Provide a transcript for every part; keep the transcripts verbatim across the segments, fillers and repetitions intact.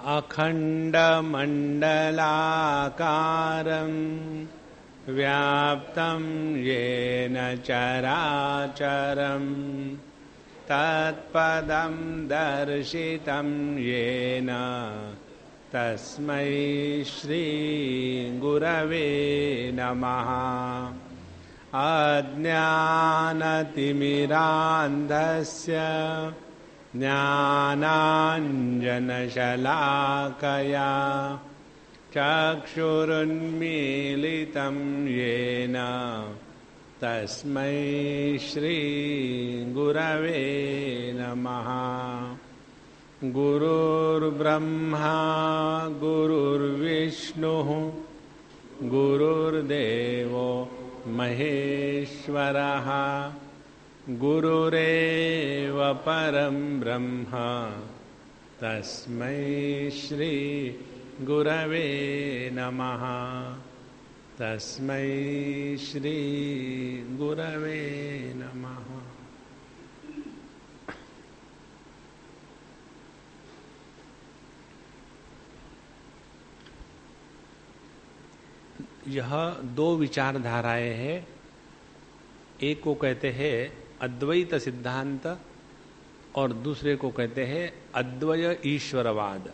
अखण्डमण्डलाकारं व्याप्तं येन चराचरं तत्पदं दर्शितं येन तस्मै श्री गुरवे नमः। अज्ञानतिमिरान्धस्य ज्ञानाञ्जनशलाकया चक्षुरुन्मीलितं येन तस्मै श्री गुरवे नमः। गुरुर्ब्रह्मा गुरुर्विष्णुः गुरुर्देवो महेश्वरः गुरुरेव परं ब्रह्म तस्मै श्री गुरवे नमः। तस्मै श्री गुरवे नमः। यह दो विचारधाराएं हैं। एक को कहते हैं अद्वैत सिद्धांत और दूसरे को कहते हैं अद्वय ईश्वरवाद।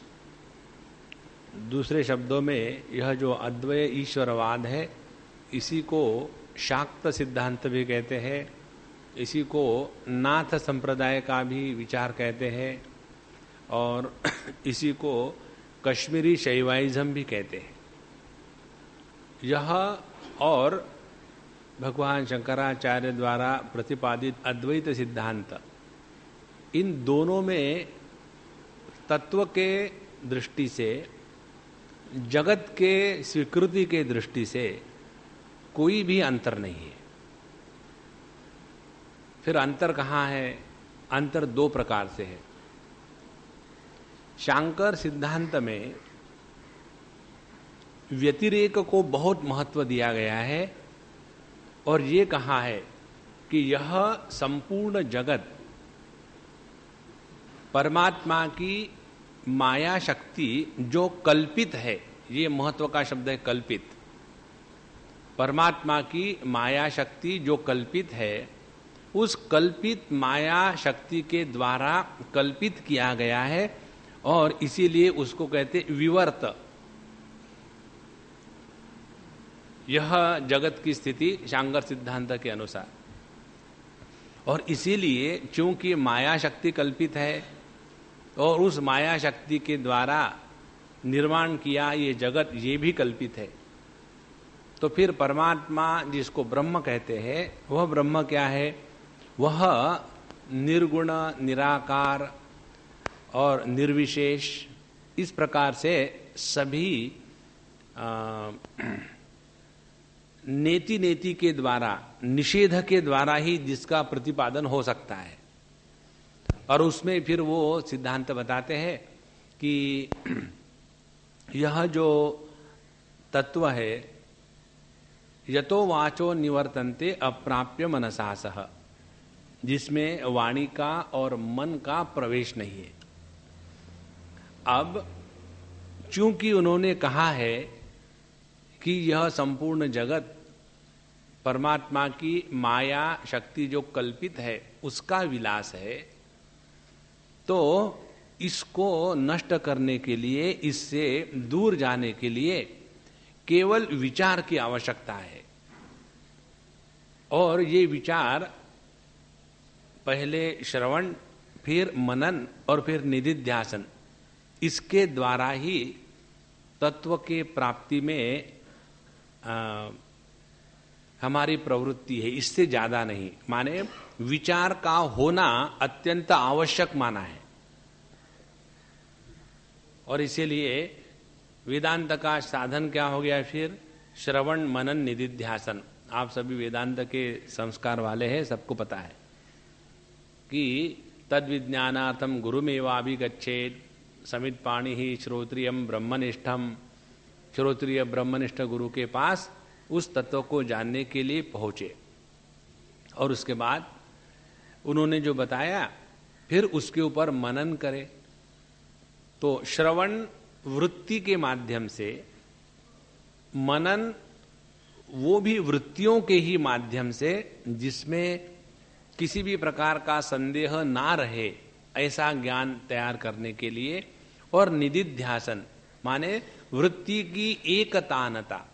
दूसरे शब्दों में यह जो अद्वय ईश्वरवाद है इसी को शाक्त सिद्धांत भी कहते हैं, इसी को नाथ संप्रदाय का भी विचार कहते हैं और इसी को कश्मीरी शैवाइज्म भी कहते हैं। यह और भगवान शंकराचार्य द्वारा प्रतिपादित अद्वैत सिद्धांत, इन दोनों में तत्व के दृष्टि से, जगत के स्वीकृति के दृष्टि से कोई भी अंतर नहीं है। फिर अंतर कहाँ है? अंतर दो प्रकार से है। शांकर सिद्धांत में व्यतिरेक को बहुत महत्व दिया गया है और ये कहा है कि यह संपूर्ण जगत परमात्मा की माया शक्ति जो कल्पित है, ये महत्व का शब्द है कल्पित। परमात्मा की माया शक्ति जो कल्पित है, उस कल्पित माया शक्ति के द्वारा कल्पित किया गया है और इसीलिए उसको कहते विवर्त। यह जगत की स्थिति शांकर सिद्धांत के अनुसार, और इसीलिए चूंकि माया शक्ति कल्पित है और उस माया शक्ति के द्वारा निर्माण किया ये जगत, ये भी कल्पित है, तो फिर परमात्मा जिसको ब्रह्म कहते हैं वह ब्रह्म क्या है? वह निर्गुण, निराकार और निर्विशेष, इस प्रकार से सभी आ, नेति नेति के द्वारा, निषेध के द्वारा ही जिसका प्रतिपादन हो सकता है। और उसमें फिर वो सिद्धांत बताते हैं कि यह जो तत्व है, यतो वाचो निवर्तन्ते अप्राप्य मनसासह, जिसमें वाणी का और मन का प्रवेश नहीं है। अब चूंकि उन्होंने कहा है कि यह संपूर्ण जगत परमात्मा की माया शक्ति जो कल्पित है उसका विलास है, तो इसको नष्ट करने के लिए, इससे दूर जाने के लिए केवल विचार की आवश्यकता है। और ये विचार पहले श्रवण, फिर मनन और फिर निधिध्यासन, इसके द्वारा ही तत्व के प्राप्ति में आ, हमारी प्रवृत्ति है, इससे ज्यादा नहीं। माने विचार का होना अत्यंत आवश्यक माना है। और इसीलिए वेदांत का साधन क्या हो गया? फिर श्रवण, मनन, निधिध्यासन। आप सभी वेदांत के संस्कार वाले हैं, सबको पता है कि तद विज्ञानार्थम गुरुमेवाभिगच्छेत् समित पाणि ही श्रोत्रियम ब्रह्मनिष्ठम। श्रोत्रिय ब्रह्मनिष्ठ गुरु के पास उस तत्व को जानने के लिए पहुंचे और उसके बाद उन्होंने जो बताया फिर उसके ऊपर मनन करे तो श्रवण वृत्ति के माध्यम से, मनन वो भी वृत्तियों के ही माध्यम से, जिसमें किसी भी प्रकार का संदेह ना रहे ऐसा ज्ञान तैयार करने के लिए, और निदिध्यासन माने वृत्ति की एकतानता।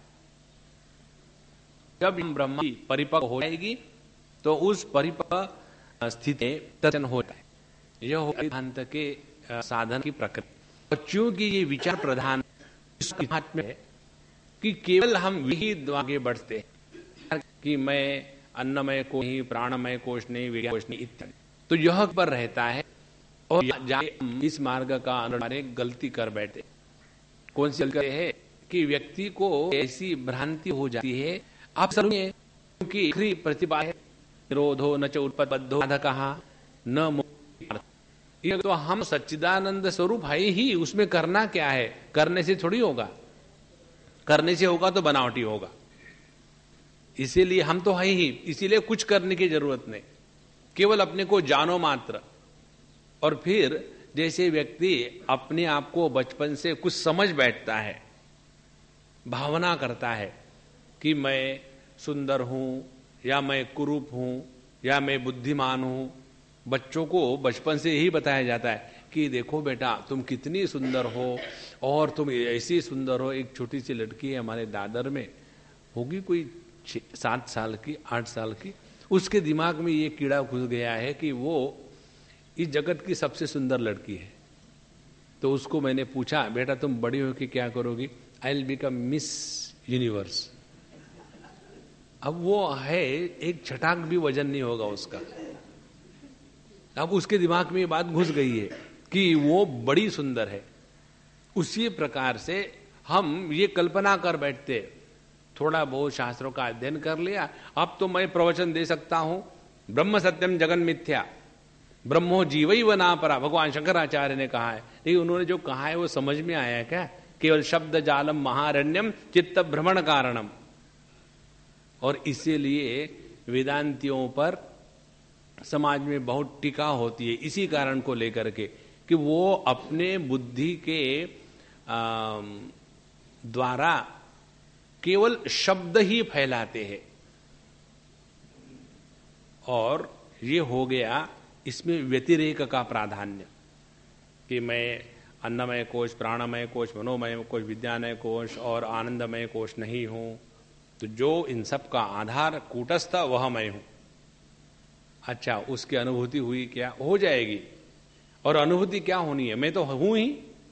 जब ब्रह्म की परिपक्व हो जाएगी तो उस परिपक्व स्थिति तचन होता है। यह हो सिद्धांत के साधन की प्रकृति। और चूंकि ये विचार प्रधान में है कि केवल हम यही आगे बढ़ते हैं कि मैं अन्नमय कोश नहीं, प्राणमय कोश नहीं, विज्ञान कोश नहीं इत्यादि, तो यह पर रहता है। और इस मार्ग का अनुसार गलती कर बैठे। कौन सी गलती है कि व्यक्ति को ऐसी भ्रांति हो जाती है, आप सुनिए, क्योंकि प्रतिभा है निरोधो न च उत्पद्यो कहा न। ये तो हम सच्चिदानंद स्वरूप है ही, उसमें करना क्या है? करने से थोड़ी होगा, करने से होगा तो बनावटी होगा। इसीलिए हम तो है ही, इसीलिए कुछ करने की जरूरत नहीं, केवल अपने को जानो मात्र। और फिर जैसे व्यक्ति अपने आप को बचपन से कुछ समझ बैठता है, भावना करता है कि मैं सुंदर हूं, या मैं कुरूप हूं, या मैं बुद्धिमान हूं। बच्चों को बचपन से यही बताया जाता है कि देखो बेटा तुम कितनी सुंदर हो, और तुम ऐसी सुंदर हो। एक छोटी सी लड़की है हमारे दादर में, होगी कोई सात साल की, आठ साल की, उसके दिमाग में ये कीड़ा घुस गया है कि वो इस जगत की सबसे सुंदर लड़की है। तो उसको मैंने पूछा, बेटा तुम बड़ी हो कि क्या करोगी? I will become Miss Universe. अब वो है, एक छटाक भी वजन नहीं होगा उसका। अब उसके दिमाग में ये बात घुस गई है कि वो बड़ी सुंदर है। उसी प्रकार से हम ये कल्पना कर बैठते, थोड़ा बहुत शास्त्रों का अध्ययन कर लिया, अब तो मैं प्रवचन दे सकता हूं, ब्रह्म सत्यम जगन मिथ्या, ब्रह्मो जीवैव नापरा, भगवान शंकराचार्य ने कहा है। लेकिन उन्होंने जो कहा है वो समझ में आया क्या? केवल शब्द जालम महारण्यम चित्त भ्रमण कारणम। और इसीलिए वेदांतियों पर समाज में बहुत टीका होती है, इसी कारण को लेकर के कि वो अपने बुद्धि के द्वारा केवल शब्द ही फैलाते हैं। और ये हो गया इसमें व्यतिरेक का प्राधान्य कि मैं अन्नमय कोश, प्राणमय कोश, मनोमय कोश, विज्ञानमय कोश और आनंदमय कोश नहीं हूं। तो जो इन सब का आधार कूटस्थ वह मैं हूं। अच्छा, उसकी अनुभूति हुई क्या? हो जाएगी। और अनुभूति क्या होनी है? मैं तो हूं ही।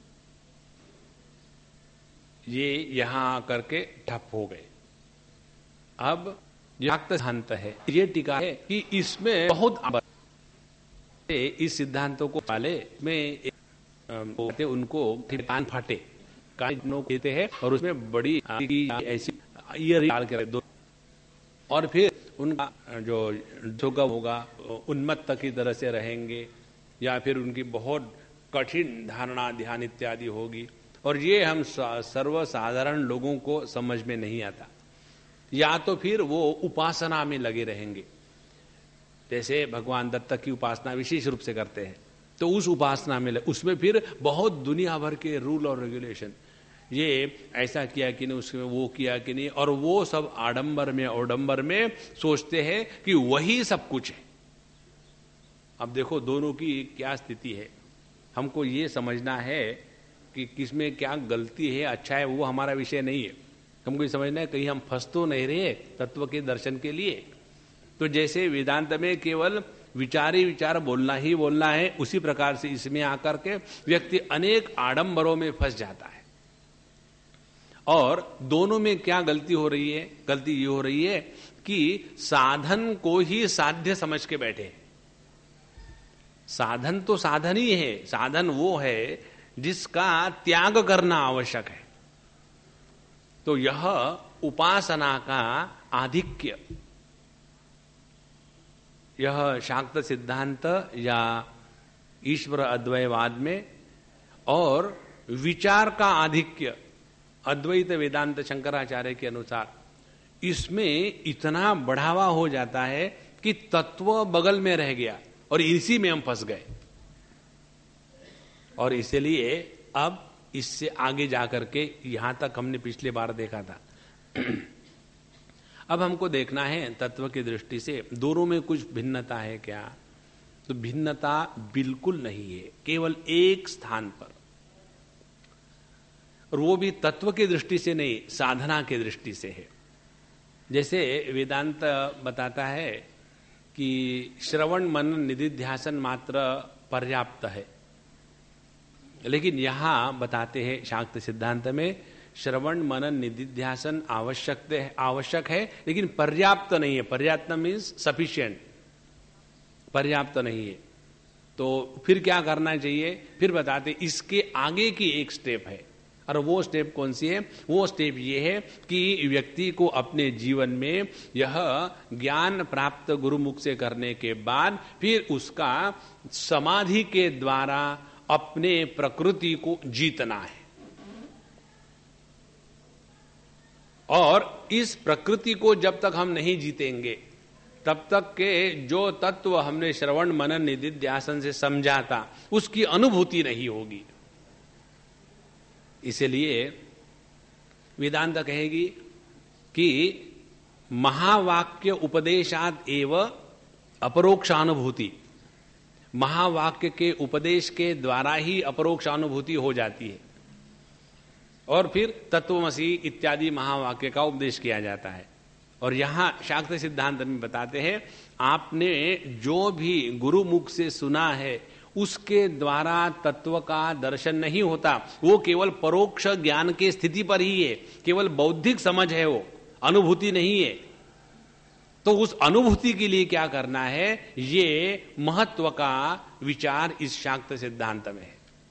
ये यहां करके ठप हो गए। अब याक्त सिद्धांत है, ये टीका है कि इसमें बहुत इस सिद्धांतों को पाले में बोलते उनको कान फाटे, कान कहते हैं, और उसमें बड़ी ऐसी ईयर डाल के दो, और फिर उनका जो जोगम होगा उन्मत्त की तरह से रहेंगे, या फिर उनकी बहुत कठिन धारणा ध्यान इत्यादि होगी। और ये हम सर्वसाधारण लोगों को समझ में नहीं आता। या तो फिर वो उपासना में लगे रहेंगे, जैसे भगवान दत्त की उपासना विशेष रूप से करते हैं, तो उस उपासना में लगे, उसमें फिर बहुत दुनिया भर के रूल और रेगुलेशन, ये ऐसा किया कि नहीं, उसमें वो किया कि नहीं, और वो सब आडंबर में औडंबर में सोचते हैं कि वही सब कुछ है। अब देखो दोनों की क्या स्थिति है। हमको ये समझना है कि किसमें क्या गलती है, अच्छा है, वो हमारा विषय नहीं है। हमको ये समझना है कहीं हम फंस तो नहीं रहे तत्व के दर्शन के लिए। तो जैसे वेदांत में केवल विचार ही विचार बोलना ही बोलना है, उसी प्रकार से इसमें आकर के व्यक्ति अनेक आडंबरों में फंस जाता है। और दोनों में क्या गलती हो रही है? गलती ये हो रही है कि साधन को ही साध्य समझ के बैठे। साधन तो साधन ही है, साधन वो है जिसका त्याग करना आवश्यक है। तो यह उपासना का आधिक्य, यह शाक्त सिद्धांत या ईश्वर अद्वैतवाद में, और विचार का आधिक्य अद्वैत वेदांत शंकराचार्य के अनुसार, इसमें इतना बढ़ावा हो जाता है कि तत्व बगल में रह गया और इसी में हम फंस गए। और इसलिए अब इससे आगे जाकर के यहां तक हमने पिछले बार देखा था। अब हमको देखना है तत्व की दृष्टि से दोनों में कुछ भिन्नता है क्या? तो भिन्नता बिल्कुल नहीं है, केवल एक स्थान पर, और वो भी तत्व की दृष्टि से नहीं, साधना की दृष्टि से है। जैसे वेदांत बताता है कि श्रवण मनन निधिध्यासन मात्र पर्याप्त है, लेकिन यहां बताते हैं शाक्त सिद्धांत में श्रवण मनन निधिध्यासन आवश्यक है, आवश्यक है लेकिन पर्याप्त नहीं है। पर्याप्त मीन्स सफिशिएंट, पर्याप्त नहीं है। तो फिर क्या करना चाहिए? फिर बताते इसके आगे की एक स्टेप है, और वो स्टेप कौन सी है? वो स्टेप ये है कि व्यक्ति को अपने जीवन में यह ज्ञान प्राप्त गुरुमुख से करने के बाद फिर उसका समाधि के द्वारा अपने प्रकृति को जीतना है, और इस प्रकृति को जब तक हम नहीं जीतेंगे तब तक के जो तत्व हमने श्रवण मनन निधिध्यासन से समझा था उसकी अनुभूति नहीं होगी। इसलिए वेदांत कहेगी कि महावाक्य उपदेशात एव अपरोक्षानुभूति, महावाक्य के उपदेश के द्वारा ही अपरोक्षानुभूति हो जाती है, और फिर तत्वमसि इत्यादि महावाक्य का उपदेश किया जाता है। और यहां शाक्त सिद्धांत में बताते हैं आपने जो भी गुरुमुख से सुना है उसके द्वारा तत्व का दर्शन नहीं होता, वो केवल परोक्ष ज्ञान के स्थिति पर ही है, केवल बौद्धिक समझ है, वो अनुभूति नहीं है। तो उस अनुभूति के लिए क्या करना है, ये महत्व का विचार इस शाक्त सिद्धांत में है।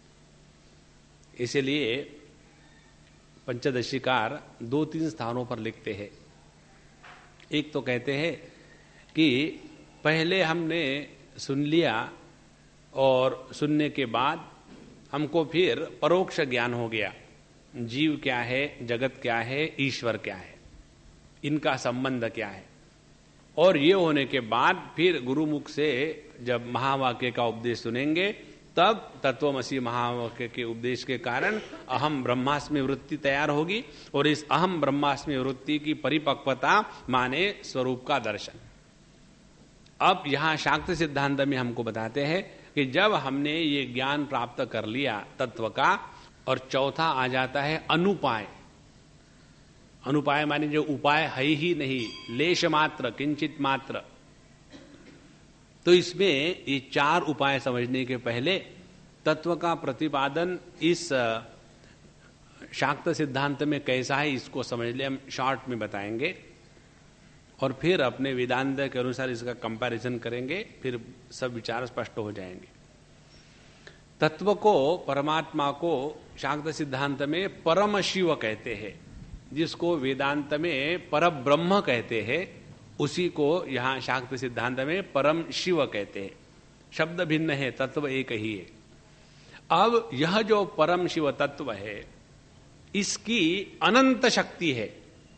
इसलिए पंचदशीकार दो तीन स्थानों पर लिखते हैं। एक तो कहते हैं कि पहले हमने सुन लिया और सुनने के बाद हमको फिर परोक्ष ज्ञान हो गया, जीव क्या है, जगत क्या है, ईश्वर क्या है, इनका संबंध क्या है। और ये होने के बाद फिर गुरुमुख से जब महावाक्य का उपदेश सुनेंगे तब तत्वमसि महावाक्य के उपदेश के कारण अहम ब्रह्मास्मि वृत्ति तैयार होगी, और इस अहम ब्रह्मास्मि वृत्ति की परिपक्वता माने स्वरूप का दर्शन। अब यहां शाक्त सिद्धांत में हमको बताते हैं कि जब हमने ये ज्ञान प्राप्त कर लिया तत्व का, और चौथा आ जाता है अनुपाय। अनुपाय माने जो उपाय है ही नहीं, लेश मात्र, किंचित मात्र। तो इसमें ये चार उपाय समझने के पहले तत्व का प्रतिपादन इस शाक्त सिद्धांत में कैसा है इसको समझ ले, हम शॉर्ट में बताएंगे, और फिर अपने वेदांत के अनुसार इसका कंपैरिजन करेंगे, फिर सब विचार स्पष्ट हो जाएंगे। तत्व को, परमात्मा को शाक्त सिद्धांत में परम शिव कहते हैं, जिसको वेदांत में परब्रह्म कहते हैं, उसी को यहां शाक्त सिद्धांत में परम शिव कहते हैं। शब्द भिन्न है, तत्व एक ही है। अब यह जो परम शिव तत्व है इसकी अनंत शक्ति है,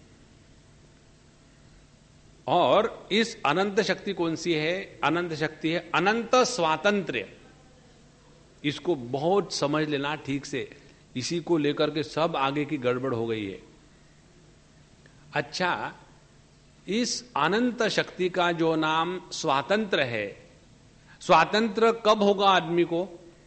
और इस अनंत शक्ति कौन सी है? अनंत शक्ति है अनंत स्वातंत्र्य। इसको बहुत समझ लेना ठीक से, इसी को लेकर के सब आगे की गड़बड़ हो गई है। अच्छा, इस अनंत शक्ति का जो नाम स्वातंत्र है, स्वातंत्र कब होगा आदमी को?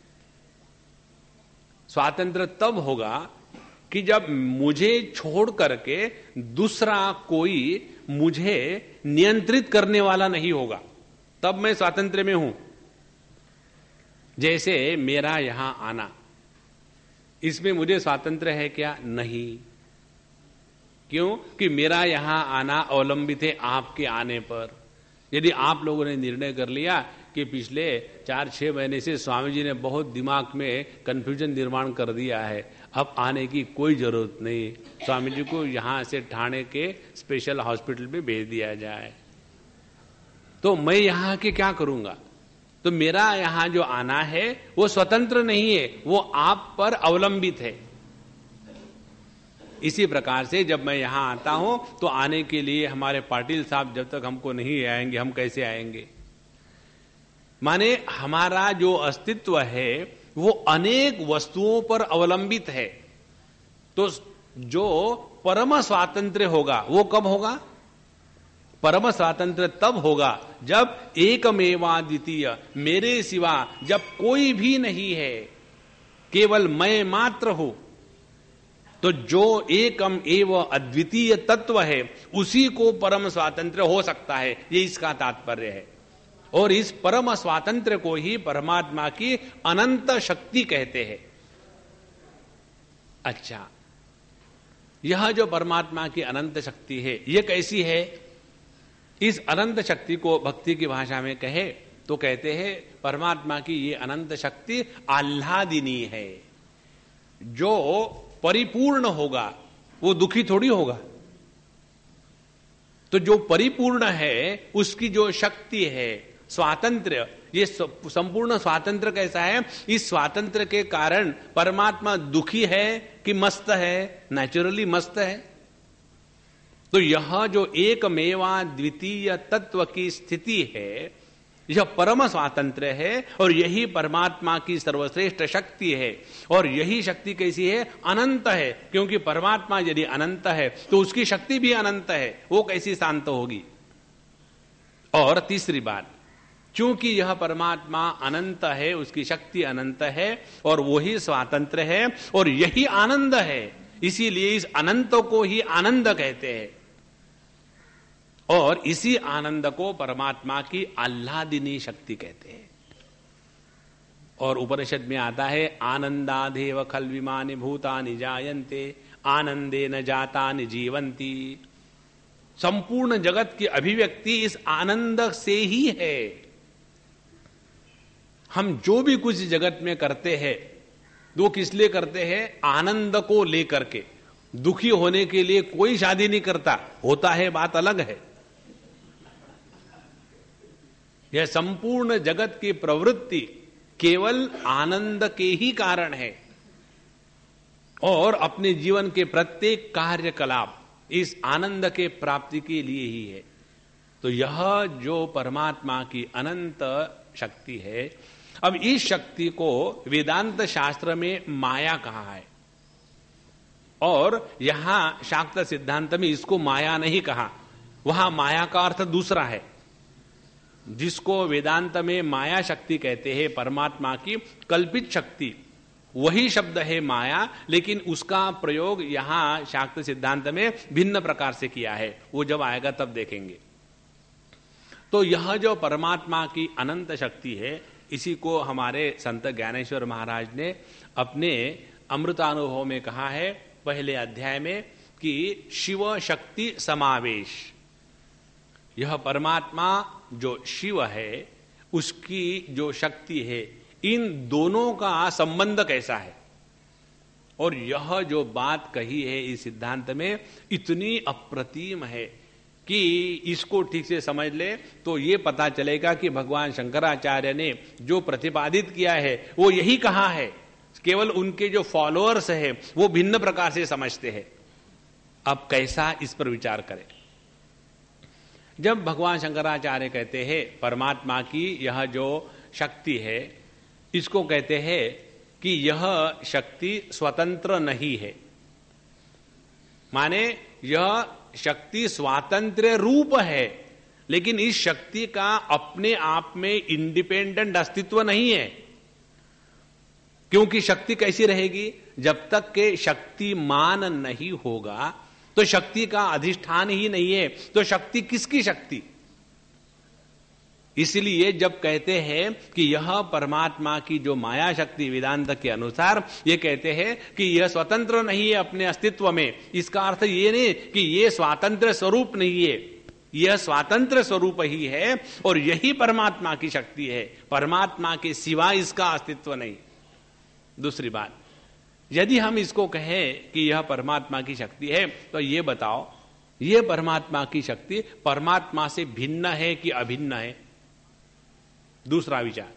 स्वातंत्र तब होगा कि जब मुझे छोड़ करके दूसरा कोई मुझे नियंत्रित करने वाला नहीं होगा, तब मैं स्वातंत्र में हूं। जैसे मेरा यहां आना, इसमें मुझे स्वातंत्र है क्या? नहीं। क्यों? कि मेरा यहां आना अवलंबित है आपके आने पर। यदि आप लोगों ने निर्णय कर लिया कि पिछले चार छह महीने से स्वामी जी ने बहुत दिमाग में कंफ्यूजन निर्माण कर दिया है, अब आने की कोई जरूरत नहीं, स्वामी जी को यहां से ठाणे के स्पेशल हॉस्पिटल में भेज दिया जाए, तो मैं यहां के क्या करूंगा? तो मेरा यहां जो आना है वो स्वतंत्र नहीं है, वो आप पर अवलंबित है। इसी प्रकार से जब मैं यहां आता हूं तो आने के लिए हमारे पाटिल साहब जब तक हमको नहीं आएंगे, हम कैसे आएंगे? माने हमारा जो अस्तित्व है वो अनेक वस्तुओं पर अवलंबित है। तो जो परम स्वातंत्र्य होगा वो कब होगा? परम स्वातंत्र्य तब होगा जब एकमेवा द्वितीय, मेरे सिवा जब कोई भी नहीं है, केवल मैं मात्र हूं। तो जो एकम एव अद्वितीय तत्व है उसी को परम स्वातंत्र्य हो सकता है, ये इसका तात्पर्य है। और इस परम स्वातंत्र्य को ही परमात्मा की अनंत शक्ति कहते हैं। अच्छा, यह जो परमात्मा की अनंत शक्ति है यह कैसी है? इस अनंत शक्ति को भक्ति की भाषा में कहे तो कहते हैं परमात्मा की ये अनंत शक्ति आह्लादिनी है। जो परिपूर्ण होगा वो दुखी थोड़ी होगा। तो जो परिपूर्ण है उसकी जो शक्ति है, स्वातंत्र्य, ये संपूर्ण स्वातंत्र्य कैसा है? इस स्वातंत्र्य के कारण परमात्मा दुखी है कि मस्त है? नेचुरली मस्त है। तो यह जो एकमेवा द्वितीय तत्व की स्थिति है, यह परम स्वातंत्र्य है और यही परमात्मा की सर्वश्रेष्ठ शक्ति है। और यही शक्ति कैसी है? अनंत है। क्योंकि परमात्मा यदि अनंत है तो उसकी शक्ति भी अनंत है, वो कैसी शांत होगी? और तीसरी बात, क्योंकि यह परमात्मा अनंत है, उसकी शक्ति अनंत है और वही स्वातंत्र्य है और यही आनंद है, इसीलिए इस अनंत को ही आनंद कहते हैं। और इसी आनंद को परमात्मा की आह्लादिनी शक्ति कहते हैं। और उपनिषद में आता है आनंदादेव खल विमानि भूतानि जायन्ते आनंदे न जातानि जीवंती। संपूर्ण जगत की अभिव्यक्ति इस आनंद से ही है। हम जो भी कुछ जगत में करते हैं वो किस लिए करते हैं? आनंद को लेकर के। दुखी होने के लिए कोई शादी नहीं करता, होता है बात अलग है। यह संपूर्ण जगत की प्रवृत्ति केवल आनंद के ही कारण है और अपने जीवन के प्रत्येक कार्यकलाप इस आनंद के प्राप्ति के लिए ही है। तो यह जो परमात्मा की अनंत शक्ति है, अब इस शक्ति को वेदांत शास्त्र में माया कहा है और यहां शाक्त सिद्धांत में इसको माया नहीं कहा। वहां माया का अर्थ दूसरा है। जिसको वेदांत में माया शक्ति कहते हैं, परमात्मा की कल्पित शक्ति, वही शब्द है माया, लेकिन उसका प्रयोग यहां शाक्त सिद्धांत में भिन्न प्रकार से किया है। वो जब आएगा तब देखेंगे। तो यह जो परमात्मा की अनंत शक्ति है, इसी को हमारे संत ज्ञानेश्वर महाराज ने अपने अमृतानुभव में कहा है पहले अध्याय में कि शिव शक्ति समावेश। यह परमात्मा जो शिव है उसकी जो शक्ति है, इन दोनों का संबंध कैसा है। और यह जो बात कही है इस सिद्धांत में इतनी अप्रतिम है कि इसको ठीक से समझ ले तो ये पता चलेगा कि भगवान शंकराचार्य ने जो प्रतिपादित किया है वो यही कहा है। केवल उनके जो फॉलोअर्स हैं वो भिन्न प्रकार से समझते हैं। अब कैसा, इस पर विचार करें। जब भगवान शंकराचार्य कहते हैं परमात्मा की यह जो शक्ति है, इसको कहते हैं कि यह शक्ति स्वतंत्र नहीं है, माने यह शक्ति स्वातंत्र्य रूप है, लेकिन इस शक्ति का अपने आप में इंडिपेंडेंट अस्तित्व नहीं है। क्योंकि शक्ति कैसी रहेगी? जब तक के शक्तिमान नहीं होगा तो शक्ति का अधिष्ठान ही नहीं है, तो शक्ति किसकी शक्ति? इसलिए जब कहते हैं कि यह परमात्मा की जो माया शक्ति वेदांत के अनुसार ये कहते हैं कि यह स्वतंत्र नहीं है अपने अस्तित्व में, इसका अर्थ ये नहीं कि यह स्वातंत्र स्वरूप नहीं है, यह स्वातंत्र स्वरूप ही है और यही परमात्मा की शक्ति है। परमात्मा के सिवा इसका अस्तित्व नहीं। दूसरी बात, यदि हम इसको कहें कि यह परमात्मा की शक्ति है तो ये बताओ, यह परमात्मा की शक्ति परमात्मा से भिन्न है कि अभिन्न है? दूसरा विचार,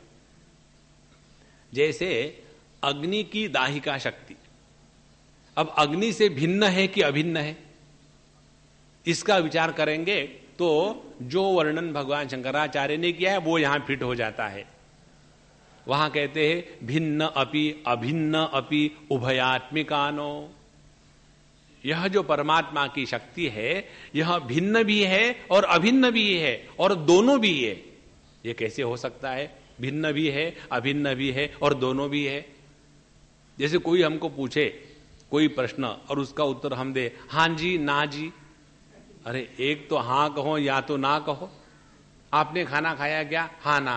जैसे अग्नि की दाहिका शक्ति, अब अग्नि से भिन्न है कि अभिन्न है? इसका विचार करेंगे तो जो वर्णन भगवान शंकराचार्य ने किया है वो यहां फिट हो जाता है। वहां कहते हैं भिन्न अपि अभिन्न अपि उभयात्मिकानो। यह जो परमात्मा की शक्ति है यह भिन्न भी है और अभिन्न भी है और दोनों भी है। ये कैसे हो सकता है? भिन्न भी है, अभिन्न भी है और दोनों भी है। जैसे कोई हमको पूछे कोई प्रश्न और उसका उत्तर हम दे हां जी ना जी। अरे एक तो हां कहो या तो ना कहो। आपने खाना खाया क्या? हां ना।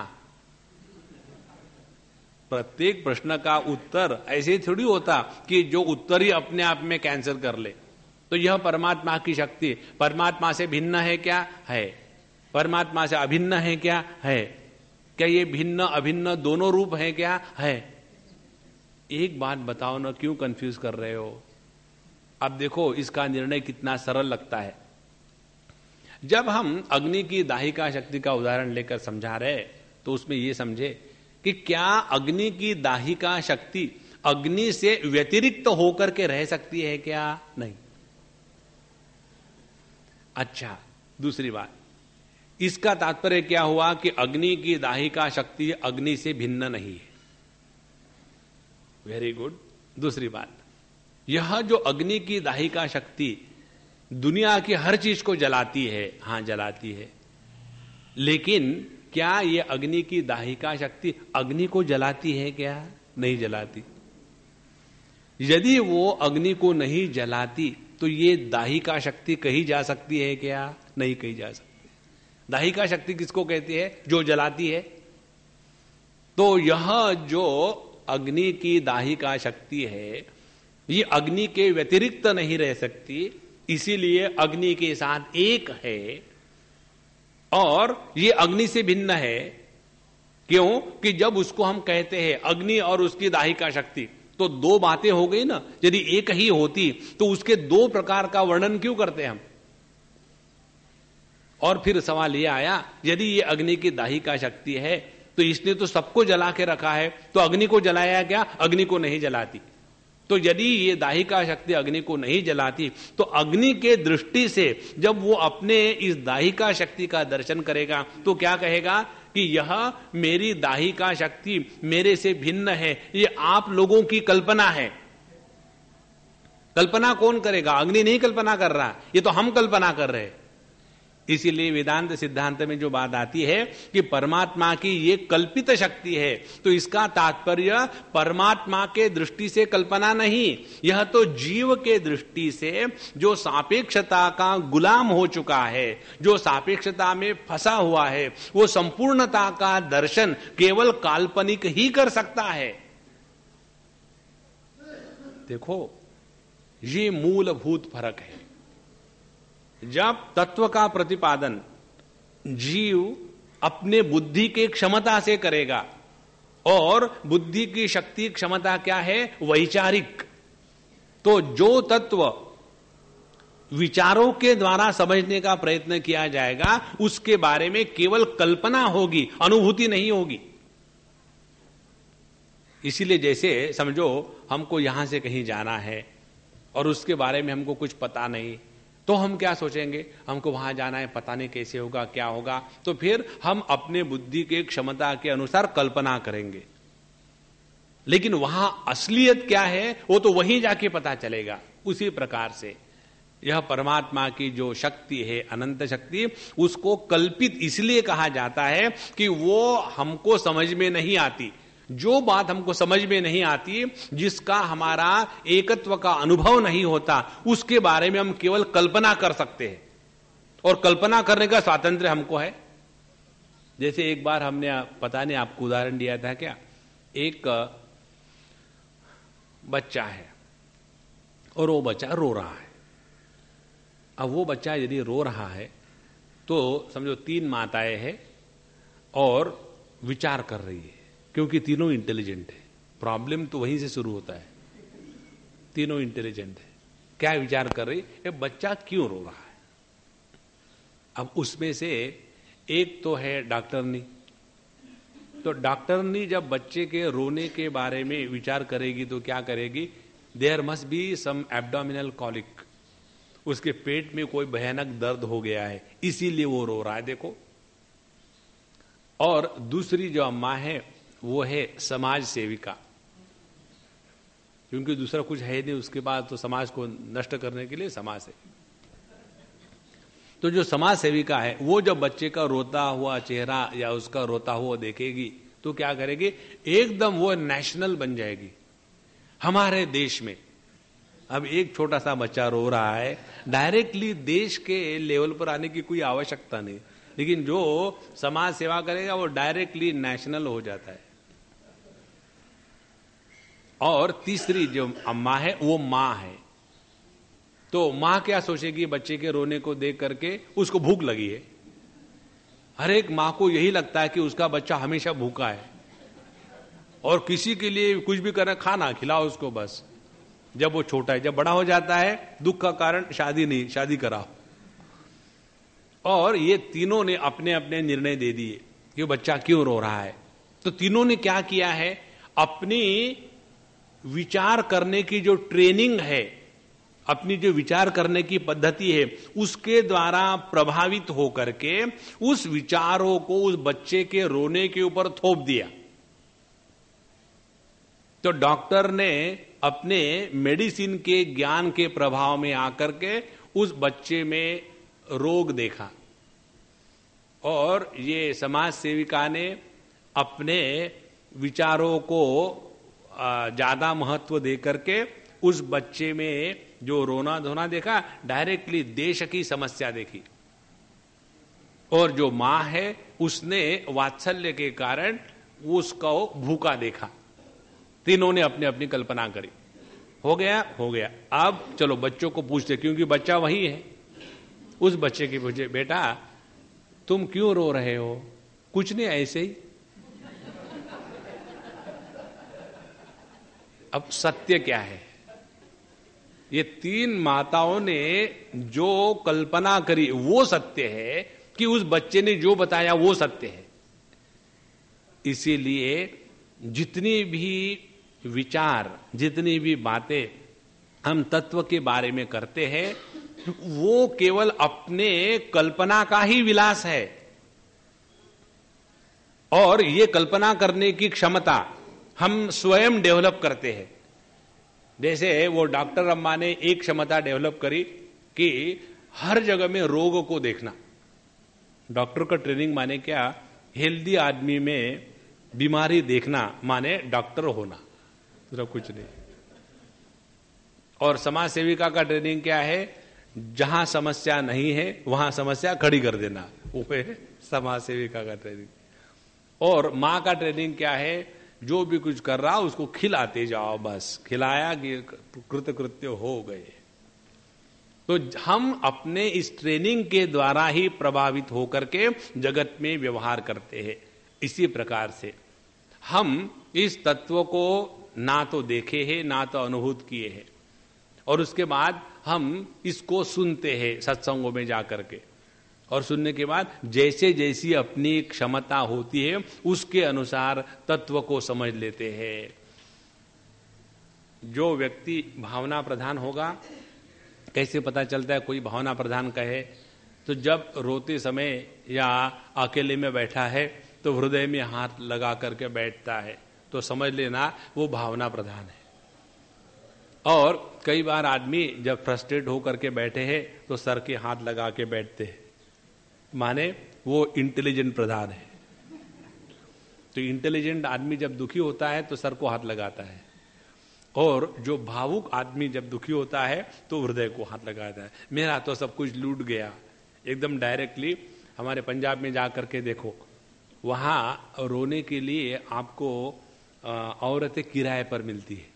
प्रत्येक प्रश्न का उत्तर ऐसे थोड़ी होता कि जो उत्तर ही अपने आप में कैंसिल कर ले। तो यह परमात्मा की शक्ति परमात्मा से भिन्न है क्या? है। परमात्मा से अभिन्न है क्या? है। क्या ये भिन्न अभिन्न दोनों रूप हैं क्या? है। एक बात बताओ ना, क्यों कंफ्यूज कर रहे हो? अब देखो इसका निर्णय कितना सरल लगता है। जब हम अग्नि की दाहिका शक्ति का उदाहरण लेकर समझा रहे तो उसमें यह समझे कि क्या अग्नि की दाहिका शक्ति अग्नि से व्यतिरिक्त होकर के रह सकती है क्या? नहीं। अच्छा, दूसरी बात, इसका तात्पर्य क्या हुआ कि अग्नि की दाहिका शक्ति अग्नि से भिन्न नहीं है। Very good. दूसरी बात, यह जो अग्नि की दाहिका शक्ति दुनिया की हर चीज को जलाती है, हां जलाती है, लेकिन क्या यह अग्नि की दाहिका शक्ति अग्नि को जलाती है क्या? नहीं जलाती। यदि वो अग्नि को नहीं जलाती तो ये दाहिका शक्ति कही जा सकती है क्या? नहीं कही जा सकती। दाहिका शक्ति किसको कहती है? जो जलाती है। तो यह जो अग्नि की दाहिका शक्ति है ये अग्नि के व्यतिरिक्त नहीं रह सकती, इसीलिए अग्नि के साथ एक है और ये अग्नि से भिन्न है। क्यों? कि जब उसको हम कहते हैं अग्नि और उसकी दाहिका शक्ति, तो दो बातें हो गई ना। यदि एक ही होती तो उसके दो प्रकार का वर्णन क्यों करते हम? और फिर सवाल यह आया, यदि ये अग्नि की दाहिका शक्ति है तो इसने तो सबको जला के रखा है, तो अग्नि को जलाया क्या? अग्नि को नहीं जलाती। तो यदि ये दाहिका शक्ति अग्नि को नहीं जलाती तो अग्नि के दृष्टि से जब वो अपने इस दाहिका शक्ति का दर्शन करेगा तो क्या कहेगा कि यह मेरी दाहिका शक्ति मेरे से भिन्न है, ये आप लोगों की कल्पना है। कल्पना कौन करेगा? अग्नि नहीं कल्पना कर रहा, ये तो हम कल्पना कर रहे हैं। इसीलिए वेदांत सिद्धांत में जो बात आती है कि परमात्मा की ये कल्पित शक्ति है, तो इसका तात्पर्य परमात्मा के दृष्टि से कल्पना नहीं, यह तो जीव के दृष्टि से जो सापेक्षता का गुलाम हो चुका है, जो सापेक्षता में फंसा हुआ है, वो संपूर्णता का दर्शन केवल काल्पनिक ही कर सकता है। देखो ये मूलभूत फर्क है। जब तत्व का प्रतिपादन जीव अपने बुद्धि के क्षमता से करेगा, और बुद्धि की शक्ति क्षमता क्या है? वैचारिक। तो जो तत्व विचारों के द्वारा समझने का प्रयत्न किया जाएगा उसके बारे में केवल कल्पना होगी, अनुभूति नहीं होगी। इसीलिए जैसे समझो हमको यहां से कहीं जाना है और उसके बारे में हमको कुछ पता नहीं, तो हम क्या सोचेंगे? हमको वहां जाना है, पता नहीं कैसे होगा, क्या होगा, तो फिर हम अपने बुद्धि के क्षमता के अनुसार कल्पना करेंगे। लेकिन वहां असलियत क्या है वो तो वहीं जाके पता चलेगा। उसी प्रकार से यह परमात्मा की जो शक्ति है, अनंत शक्ति, उसको कल्पित इसलिए कहा जाता है कि वो हमको समझ में नहीं आती। जो बात हमको समझ में नहीं आती, जिसका हमारा एकत्व का अनुभव नहीं होता, उसके बारे में हम केवल कल्पना कर सकते हैं, और कल्पना करने का स्वातंत्र्य हमको है। जैसे एक बार हमने, पता नहीं आपको उदाहरण दिया था क्या, एक बच्चा है और वो बच्चा रो रहा है। अब वो बच्चा यदि रो रहा है तो समझो तीन माताएं हैं और विचार कर रही है, क्योंकि तीनों इंटेलिजेंट है। प्रॉब्लम तो वहीं से शुरू होता है। तीनों इंटेलिजेंट है, क्या विचार कर रही है? बच्चा क्यों रो रहा है? अब उसमें से एक तो है डॉक्टरनी। तो डॉक्टरनी जब बच्चे के रोने के बारे में विचार करेगी तो क्या करेगी? There must be some abdominal colic, उसके पेट में कोई भयानक दर्द हो गया है, इसीलिए वो रो रहा है। देखो। और दूसरी जो अम्मा है वो है समाज सेविका, क्योंकि दूसरा कुछ है नहीं उसके बाद, तो समाज को नष्ट करने के लिए समाज है। तो जो समाज सेविका है वो जब बच्चे का रोता हुआ चेहरा या उसका रोता हुआ देखेगी तो क्या करेगी, एकदम वो नेशनल बन जाएगी। हमारे देश में अब एक छोटा सा बच्चा रो रहा है, डायरेक्टली देश के लेवल पर आने की कोई आवश्यकता नहीं, लेकिन जो समाज सेवा करेगा वो डायरेक्टली नेशनल हो जाता है। और तीसरी जो अम्मा है वो मां है, तो मां क्या सोचेगी बच्चे के रोने को देख करके, उसको भूख लगी है। हर एक मां को यही लगता है कि उसका बच्चा हमेशा भूखा है और किसी के लिए कुछ भी करना, खाना खिलाओ उसको बस, जब वो छोटा है। जब बड़ा हो जाता है दुख का कारण शादी नहीं, शादी कराओ। और ये तीनों ने अपने अपने निर्णय दे दिए कि बच्चा क्यों रो रहा है। तो तीनों ने क्या किया है, अपनी विचार करने की जो ट्रेनिंग है, अपनी जो विचार करने की पद्धति है, उसके द्वारा प्रभावित होकर के उस विचारों को उस बच्चे के रोने के ऊपर थोप दिया। तो डॉक्टर ने अपने मेडिसिन के ज्ञान के प्रभाव में आकर के उस बच्चे में रोग देखा, और ये समाज सेविका ने अपने विचारों को ज्यादा महत्व देकर के उस बच्चे में जो रोना धोना देखा, डायरेक्टली देश की समस्या देखी। और जो मां है उसने वात्सल्य के कारण उसको भूखा देखा। तीनों ने अपनी अपनी कल्पना करी। हो गया हो गया अब चलो बच्चों को पूछते, क्योंकि बच्चा वही है। उस बच्चे की पूछे, बेटा तुम क्यों रो रहे हो? कुछ नहीं, ऐसे ही। अब सत्य क्या है? ये तीन माताओं ने जो कल्पना करी वो सत्य है, कि उस बच्चे ने जो बताया वो सत्य है। इसीलिए जितनी भी विचार, जितनी भी बातें हम तत्व के बारे में करते हैं, वो केवल अपने कल्पना का ही विलास है। और ये कल्पना करने की क्षमता हम स्वयं डेवलप करते हैं। जैसे वो डॉक्टर अम्मा ने एक क्षमता डेवलप करी कि हर जगह में रोग को देखना। डॉक्टर का ट्रेनिंग माने क्या, हेल्दी आदमी में बीमारी देखना माने डॉक्टर होना, दूसरा कुछ नहीं। और समाज सेविका का ट्रेनिंग क्या है, जहां समस्या नहीं है वहां समस्या खड़ी कर देना, वो है समाज सेविका का ट्रेनिंग। और मां का ट्रेनिंग क्या है, जो भी कुछ कर रहा उसको खिलाते जाओ, बस खिलाया कि कृतकृत्य हो गए। तो हम अपने इस ट्रेनिंग के द्वारा ही प्रभावित होकर के जगत में व्यवहार करते हैं। इसी प्रकार से हम इस तत्व को ना तो देखे हैं ना तो अनुभूत किए हैं, और उसके बाद हम इसको सुनते हैं सत्संगों में जाकर के, और सुनने के बाद जैसे जैसी अपनी क्षमता होती है उसके अनुसार तत्व को समझ लेते हैं। जो व्यक्ति भावना प्रधान होगा, कैसे पता चलता है कोई भावना प्रधान का है? तो जब रोते समय या अकेले में बैठा है तो हृदय में हाथ लगा करके बैठता है, तो समझ लेना वो भावना प्रधान है। और कई बार आदमी जब फ्रस्ट्रेट होकर के बैठे हैं तो सर के हाथ लगा के बैठते हैं, माने वो इंटेलिजेंट प्रधान है। तो इंटेलिजेंट आदमी जब दुखी होता है तो सर को हाथ लगाता है, और जो भावुक आदमी जब दुखी होता है तो हृदय को हाथ लगाता है। मेरा तो सब कुछ लूट गया, एकदम डायरेक्टली। हमारे पंजाब में जा करके देखो, वहां रोने के लिए आपको औरतें किराए पर मिलती है।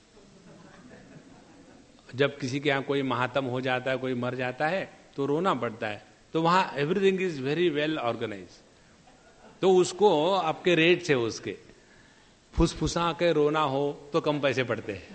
जब किसी के यहाँ कोई महात्म हो जाता है, कोई मर जाता है तो रोना पड़ता है, तो वहां everything is very well organise. तो उसको आपके रेट से, उसके फुसफुसा के रोना हो तो कम पैसे पड़ते हैं,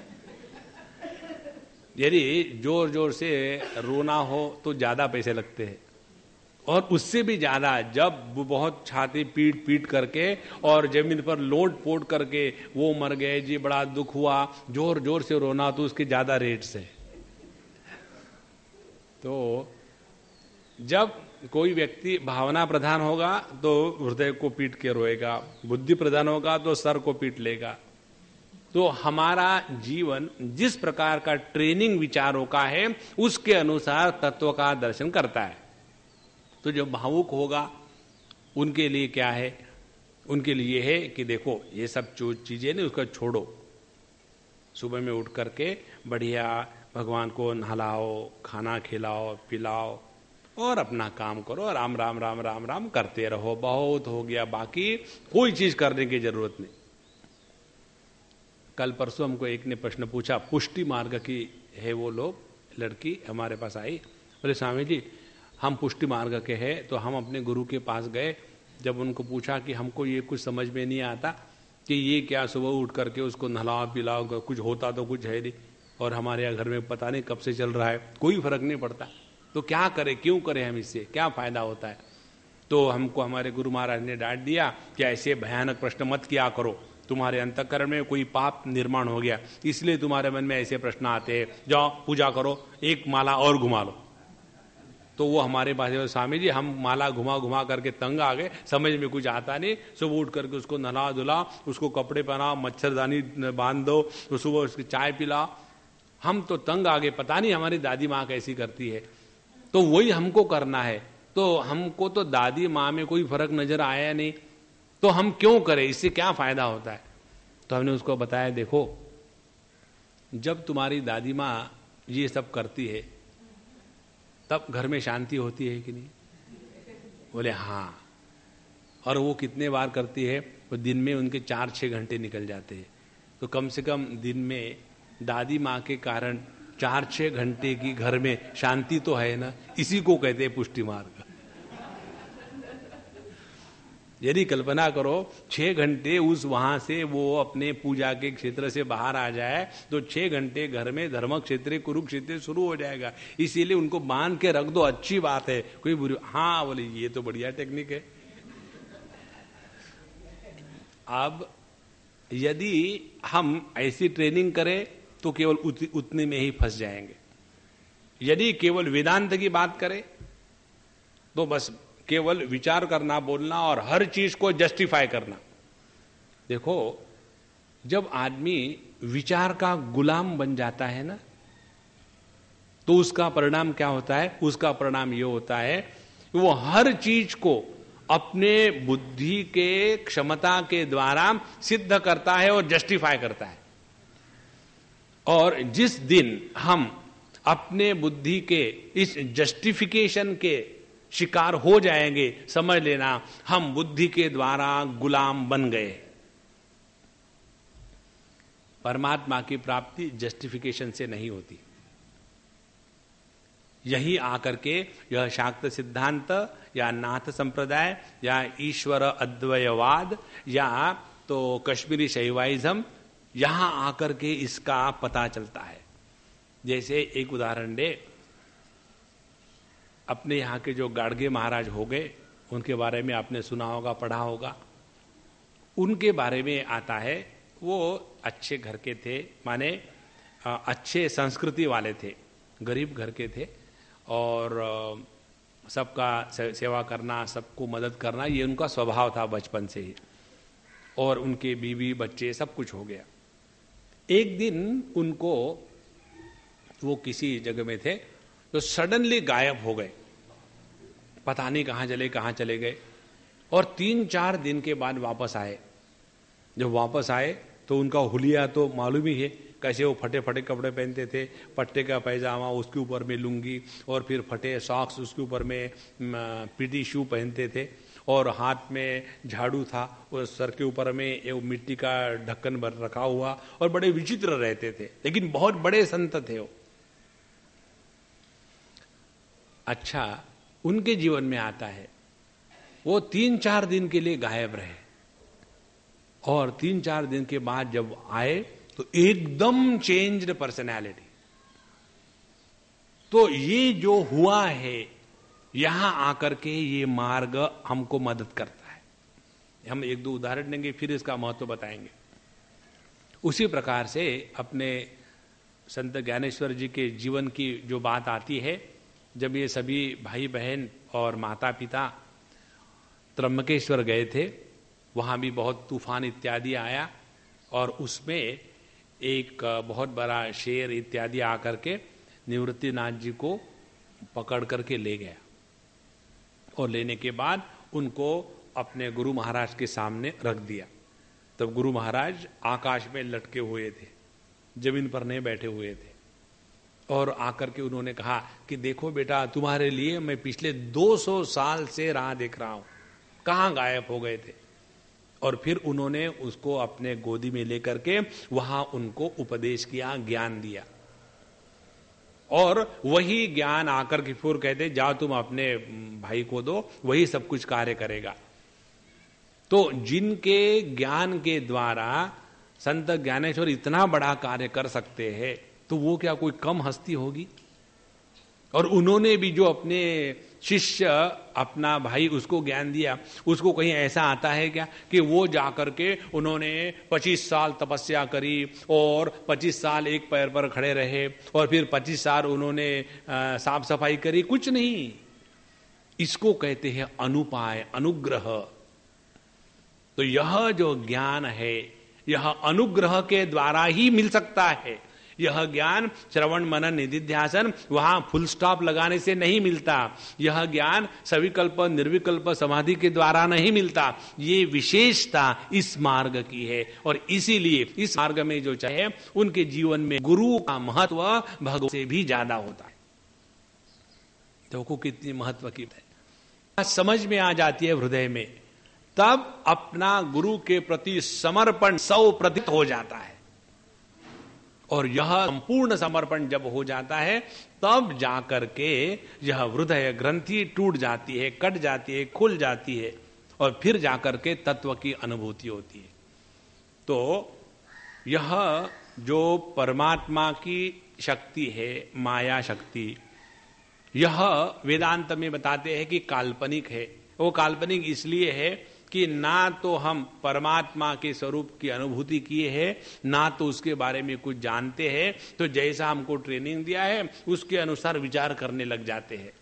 यदि जोर जोर से रोना हो तो ज्यादा पैसे लगते हैं। और उससे भी ज्यादा जब बहुत छाती पीट पीट करके और जमीन पर लोट पोट करके वो मर गए जी, बड़ा दुख हुआ, जोर जोर से रोना, तो उसके ज्यादा रेट्स है। तो जब कोई व्यक्ति भावना प्रधान होगा तो हृदय को पीट के रोएगा, बुद्धि प्रधान होगा तो सर को पीट लेगा। तो हमारा जीवन जिस प्रकार का ट्रेनिंग विचारों का है उसके अनुसार तत्व का दर्शन करता है। तो जो भावुक होगा उनके लिए क्या है, उनके लिए है कि देखो ये सब जो चीजें नहीं उसको छोड़ो, सुबह में उठ करके बढ़िया भगवान को नहलाओ, खाना खिलाओ पिलाओ और अपना काम करो, राम राम राम राम राम करते रहो, बहुत हो गया, बाकी कोई चीज करने की जरूरत नहीं। कल परसों हमको एक ने प्रश्न पूछा, पुष्टि मार्ग की है वो लोग, लड़की हमारे पास आई, बोले स्वामी जी हम पुष्टि मार्ग के हैं। तो हम अपने गुरु के पास गए, जब उनको पूछा कि हमको ये कुछ समझ में नहीं आता कि ये क्या, सुबह उठ करके उसको नहलाओ पिलाओ, कुछ होता तो कुछ है नहीं, और हमारे यहाँ घर में पता नहीं कब से चल रहा है, कोई फर्क नहीं पड़ता, तो क्या करें, क्यों करें, हम इससे क्या फायदा होता है। तो हमको हमारे गुरु महाराज ने डांट दिया कि ऐसे भयानक प्रश्न मत किया करो, तुम्हारे अंतःकरण में कोई पाप निर्माण हो गया इसलिए तुम्हारे मन में ऐसे प्रश्न आते हैं, जाओ पूजा करो, एक माला और घुमा लो। तो वो हमारे पास, स्वामी जी हम माला घुमा घुमा करके तंग आ गए, समझ में कुछ आता नहीं, सुबह उठ करके उसको नहला धुला, उसको कपड़े पहनाओ, मच्छरदानी बांध दो, तो सुबह उसकी चाय पिलाओ, हम तो तंग आ गए, पता नहीं हमारी दादी माँ कैसी करती है, तो वही हमको करना है। तो हमको तो दादी माँ में कोई फर्क नजर आया नहीं, तो हम क्यों करें, इससे क्या फायदा होता है। तो हमने उसको बताया, देखो जब तुम्हारी दादी माँ ये सब करती है तब घर में शांति होती है कि नहीं। बोले हाँ, और वो कितने बार करती है, वो दिन में उनके चार छः घंटे निकल जाते हैं, तो कम से कम दिन में दादी माँ के कारण चार छः घंटे की घर में शांति तो है ना, इसी को कहते हैं पुष्टि मार्ग। यदि कल्पना करो छह घंटे उस वहां से वो अपने पूजा के क्षेत्र से बाहर आ जाए तो छह घंटे घर में धर्म क्षेत्र कुरुक्षेत्र शुरू हो जाएगा, इसीलिए उनको बांध के रख दो, अच्छी बात है, कोई बुरी। हाँ बोले ये तो बढ़िया टेक्निक है। अब यदि हम ऐसी ट्रेनिंग करें तो केवल उत, उतने में ही फंस जाएंगे। यदि केवल वेदांत की बात करें तो बस केवल विचार करना, बोलना और हर चीज को जस्टिफाई करना। देखो जब आदमी विचार का गुलाम बन जाता है ना, तो उसका परिणाम क्या होता है, उसका परिणाम यह होता है कि वो हर चीज को अपने बुद्धि के क्षमता के द्वारा सिद्ध करता है और जस्टिफाई करता है। और जिस दिन हम अपने बुद्धि के इस जस्टिफिकेशन के शिकार हो जाएंगे, समझ लेना हम बुद्धि के द्वारा गुलाम बन गए। परमात्मा की प्राप्ति जस्टिफिकेशन से नहीं होती। यही आकर के यह शाक्त सिद्धांत या नाथ संप्रदाय या ईश्वर अद्वयवाद या तो कश्मीरी शैवाइज्म, यहां आकर के इसका पता चलता है। जैसे एक उदाहरण दे, अपने यहाँ के जो गाड़गे महाराज हो गए, उनके बारे में आपने सुना होगा, पढ़ा होगा। उनके बारे में आता है वो अच्छे घर के थे, माने अच्छे संस्कृति वाले थे, गरीब घर के थे, और सबका सेवा करना, सबको मदद करना, ये उनका स्वभाव था बचपन से ही। और उनके बीवी बच्चे सब कुछ हो गया। एक दिन उनको, वो किसी जगह में थे तो सडनली गायब हो गए, पता नहीं कहाँ चले कहाँ चले गए। और तीन चार दिन के बाद वापस आए। जब वापस आए तो उनका हुलिया तो मालूम ही है, कैसे वो फटे फटे कपड़े पहनते थे, पट्टे का पैजामा, उसके ऊपर में लुंगी, और फिर फटे सॉक्स, उसके ऊपर में पीटी शू पहनते थे, और हाथ में झाड़ू था, और सर के ऊपर में एक मिट्टी का ढक्कन भर रखा हुआ, और बड़े विचित्र रहते थे, लेकिन बहुत बड़े संत थे वो। अच्छा, उनके जीवन में आता है वो तीन चार दिन के लिए गायब रहे, और तीन चार दिन के बाद जब आए तो एकदम चेंज्ड पर्सनैलिटी। तो ये जो हुआ है, यहां आकर के ये मार्ग हमको मदद करता है। हम एक दो उदाहरण देंगे, फिर इसका महत्व बताएंगे। उसी प्रकार से अपने संत ज्ञानेश्वर जी के जीवन की जो बात आती है जब ये सभी भाई बहन और माता पिता त्र्यंबकेश्वर गए थे, वहाँ भी बहुत तूफान इत्यादि आया और उसमें एक बहुत बड़ा शेर इत्यादि आकर के निवृत्तिनाथ जी को पकड़ करके ले गया और लेने के बाद उनको अपने गुरु महाराज के सामने रख दिया। तब गुरु महाराज आकाश में लटके हुए थे, जमीन पर नहीं बैठे हुए थे, और आकर के उन्होंने कहा कि देखो बेटा, तुम्हारे लिए मैं पिछले दो सौ साल से राह देख रहा हूं, कहां गायब हो गए थे। और फिर उन्होंने उसको अपने गोदी में लेकर के वहां उनको उपदेश किया, ज्ञान दिया, और वही ज्ञान आकर के फिर कहते जाओ तुम अपने भाई को दो, वही सब कुछ कार्य करेगा। तो जिनके ज्ञान के द्वारा संत ज्ञानेश्वर इतना बड़ा कार्य कर सकते हैं, तो वो क्या कोई कम हस्ती होगी। और उन्होंने भी जो अपने शिष्य, अपना भाई, उसको ज्ञान दिया, उसको कहीं ऐसा आता है क्या कि वो जाकर के उन्होंने पच्चीस साल तपस्या करी और पच्चीस साल एक पैर पर खड़े रहे और फिर पच्चीस साल उन्होंने साफ सफाई करी? कुछ नहीं। इसको कहते हैं अनुपाय, अनुग्रह। तो यह जो ज्ञान है, यह अनुग्रह के द्वारा ही मिल सकता है। यह ज्ञान श्रवण मनन निधिध्यासन वहां फुल स्टॉप लगाने से नहीं मिलता। यह ज्ञान सविकल्प निर्विकल्प समाधि के द्वारा नहीं मिलता। ये विशेषता इस मार्ग की है, और इसीलिए इस मार्ग में जो चाहे उनके जीवन में गुरु का महत्व भगवान से भी ज्यादा होता है। देखो कितनी महत्व की है, समझ में आ जाती है हृदय में, तब अपना गुरु के प्रति समर्पण सौ प्रतिशत हो जाता है। और यह संपूर्ण समर्पण जब हो जाता है, तब जाकर के यह हृदय ग्रंथि टूट जाती है, कट जाती है, खुल जाती है, और फिर जाकर के तत्व की अनुभूति होती है। तो यह जो परमात्मा की शक्ति है, माया शक्ति, यह वेदांत में बताते हैं कि काल्पनिक है। वो काल्पनिक इसलिए है कि ना तो हम परमात्मा के स्वरूप की अनुभूति किए हैं, ना तो उसके बारे में कुछ जानते हैं। तो जैसा हमको ट्रेनिंग दिया है उसके अनुसार विचार करने लग जाते हैं।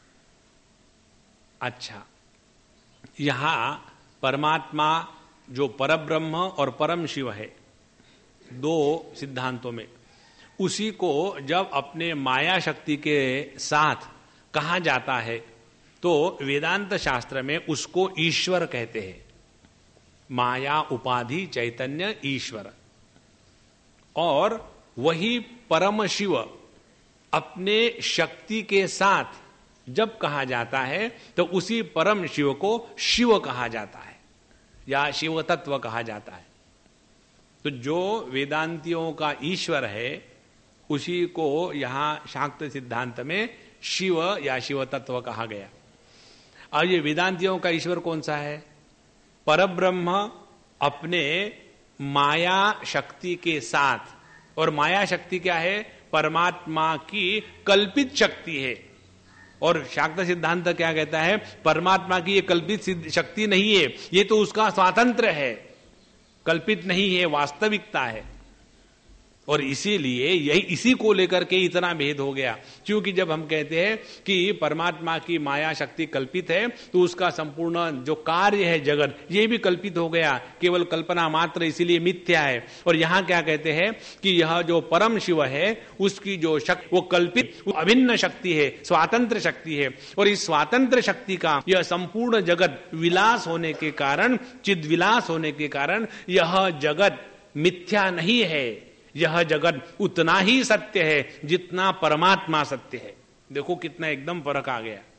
अच्छा, यहां परमात्मा जो परब्रह्म और परम शिव है, दो सिद्धांतों में, उसी को जब अपने माया शक्ति के साथ कहा जाता है तो वेदांत शास्त्र में उसको ईश्वर कहते हैं। माया उपाधि चैतन्य ईश्वर, और वही परम शिव अपने शक्ति के साथ जब कहा जाता है तो उसी परम शिव को शिव कहा जाता है या शिव तत्व कहा जाता है। तो जो वेदांतियों का ईश्वर है उसी को यहां शाक्त सिद्धांत में शिव या शिव तत्व कहा गया। और ये वेदांतियों का ईश्वर कौन सा है? परब्रह्म अपने माया शक्ति के साथ, और माया शक्ति क्या है? परमात्मा की कल्पित शक्ति है। और शाक्त सिद्धांत क्या कहता है? परमात्मा की ये कल्पित शक्ति नहीं है, ये तो उसका स्वातंत्र है, कल्पित नहीं है, वास्तविकता है। और इसीलिए यही इसी को लेकर के इतना भेद हो गया, क्योंकि जब हम कहते हैं कि परमात्मा की माया शक्ति कल्पित है तो उसका संपूर्ण जो कार्य है जगत, ये भी कल्पित हो गया, केवल कल्पना मात्र, इसीलिए मिथ्या है। और यहां क्या कहते हैं कि यह जो परम शिव है उसकी जो शक्ति वो कल्पित अभिन्न शक्ति है, स्वातंत्र शक्ति है। और इस स्वातंत्र शक्ति का यह संपूर्ण जगत विलास होने के कारण, चिद विलास होने के कारण यह जगत मिथ्या नहीं है। यह जगत उतना ही सत्य है जितना परमात्मा सत्य है। देखो कितना एकदम फर्क आ गया।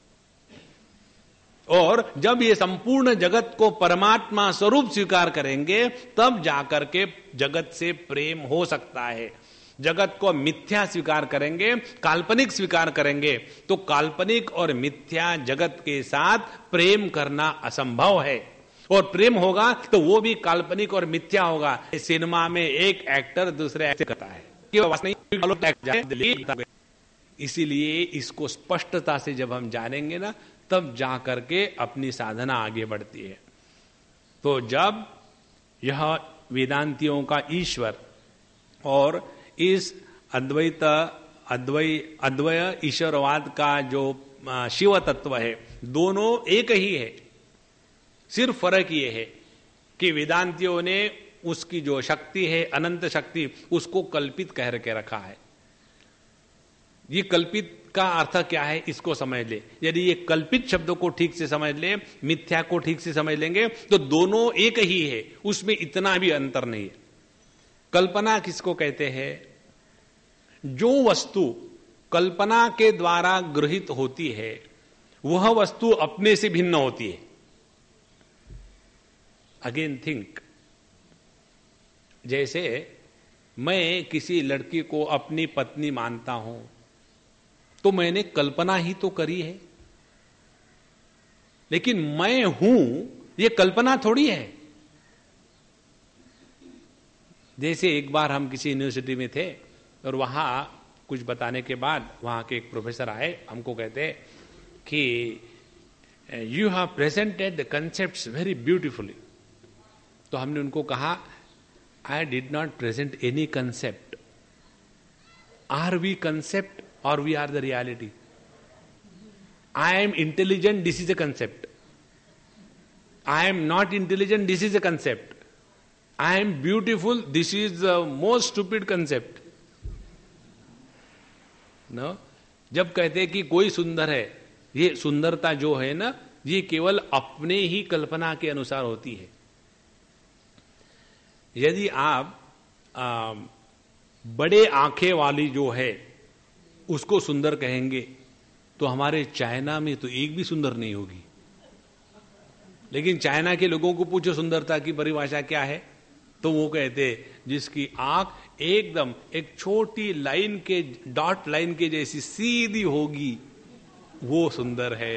और जब ये संपूर्ण जगत को परमात्मा स्वरूप स्वीकार करेंगे तब जाकर के जगत से प्रेम हो सकता है। जगत को मिथ्या स्वीकार करेंगे, काल्पनिक स्वीकार करेंगे, तो काल्पनिक और मिथ्या जगत के साथ प्रेम करना असंभव है। और प्रेम होगा तो वो भी काल्पनिक और मिथ्या होगा। सिनेमा में एक एक्टर दूसरे एक्टर करता है, इसीलिए इसको स्पष्टता से जब हम जानेंगे ना, तब जा करके अपनी साधना आगे बढ़ती है। तो जब यह वेदांतियों का ईश्वर और इस अद्वैत अद्वय अद्वय ईश्वरवाद का जो शिव तत्व है, दोनों एक ही है। सिर्फ फर्क ये है कि वेदांतियों ने उसकी जो शक्ति है, अनंत शक्ति, उसको कल्पित कह के रखा है। ये कल्पित का अर्थ क्या है, इसको समझ ले। यदि ये कल्पित शब्दों को ठीक से समझ ले, मिथ्या को ठीक से समझ लेंगे, तो दोनों एक ही है, उसमें इतना भी अंतर नहीं है। कल्पना किसको कहते हैं? जो वस्तु कल्पना के द्वारा गृहीत होती है, वह वस्तु अपने से भिन्न होती है। अगेन थिंक, जैसे मैं किसी लड़की को अपनी पत्नी मानता हूं, तो मैंने कल्पना ही तो करी है, लेकिन मैं हूं ये कल्पना थोड़ी है। जैसे एक बार हम किसी यूनिवर्सिटी में थे और वहां कुछ बताने के बाद वहां के एक प्रोफेसर आए, हमको कहते कि you have presented the concepts very beautifully. तो हमने उनको कहा, I did not present any concept. Are we concept और we are the reality? I am intelligent, this is a concept. I am not intelligent, this is a concept. I am beautiful, this is the most stupid concept. No, जब कहते हैं कि कोई सुंदर है, ये सुंदरता जो है ना, ये केवल अपने ही कल्पना के अनुसार होती है। यदि आप आ, बड़े आंखें वाली जो है उसको सुंदर कहेंगे, तो हमारे चाइना में तो एक भी सुंदर नहीं होगी। लेकिन चाइना के लोगों को पूछो सुंदरता की परिभाषा क्या है, तो वो कहते जिसकी आंख एकदम एक छोटी लाइन के, डॉट लाइन के जैसी सीधी होगी, वो सुंदर है,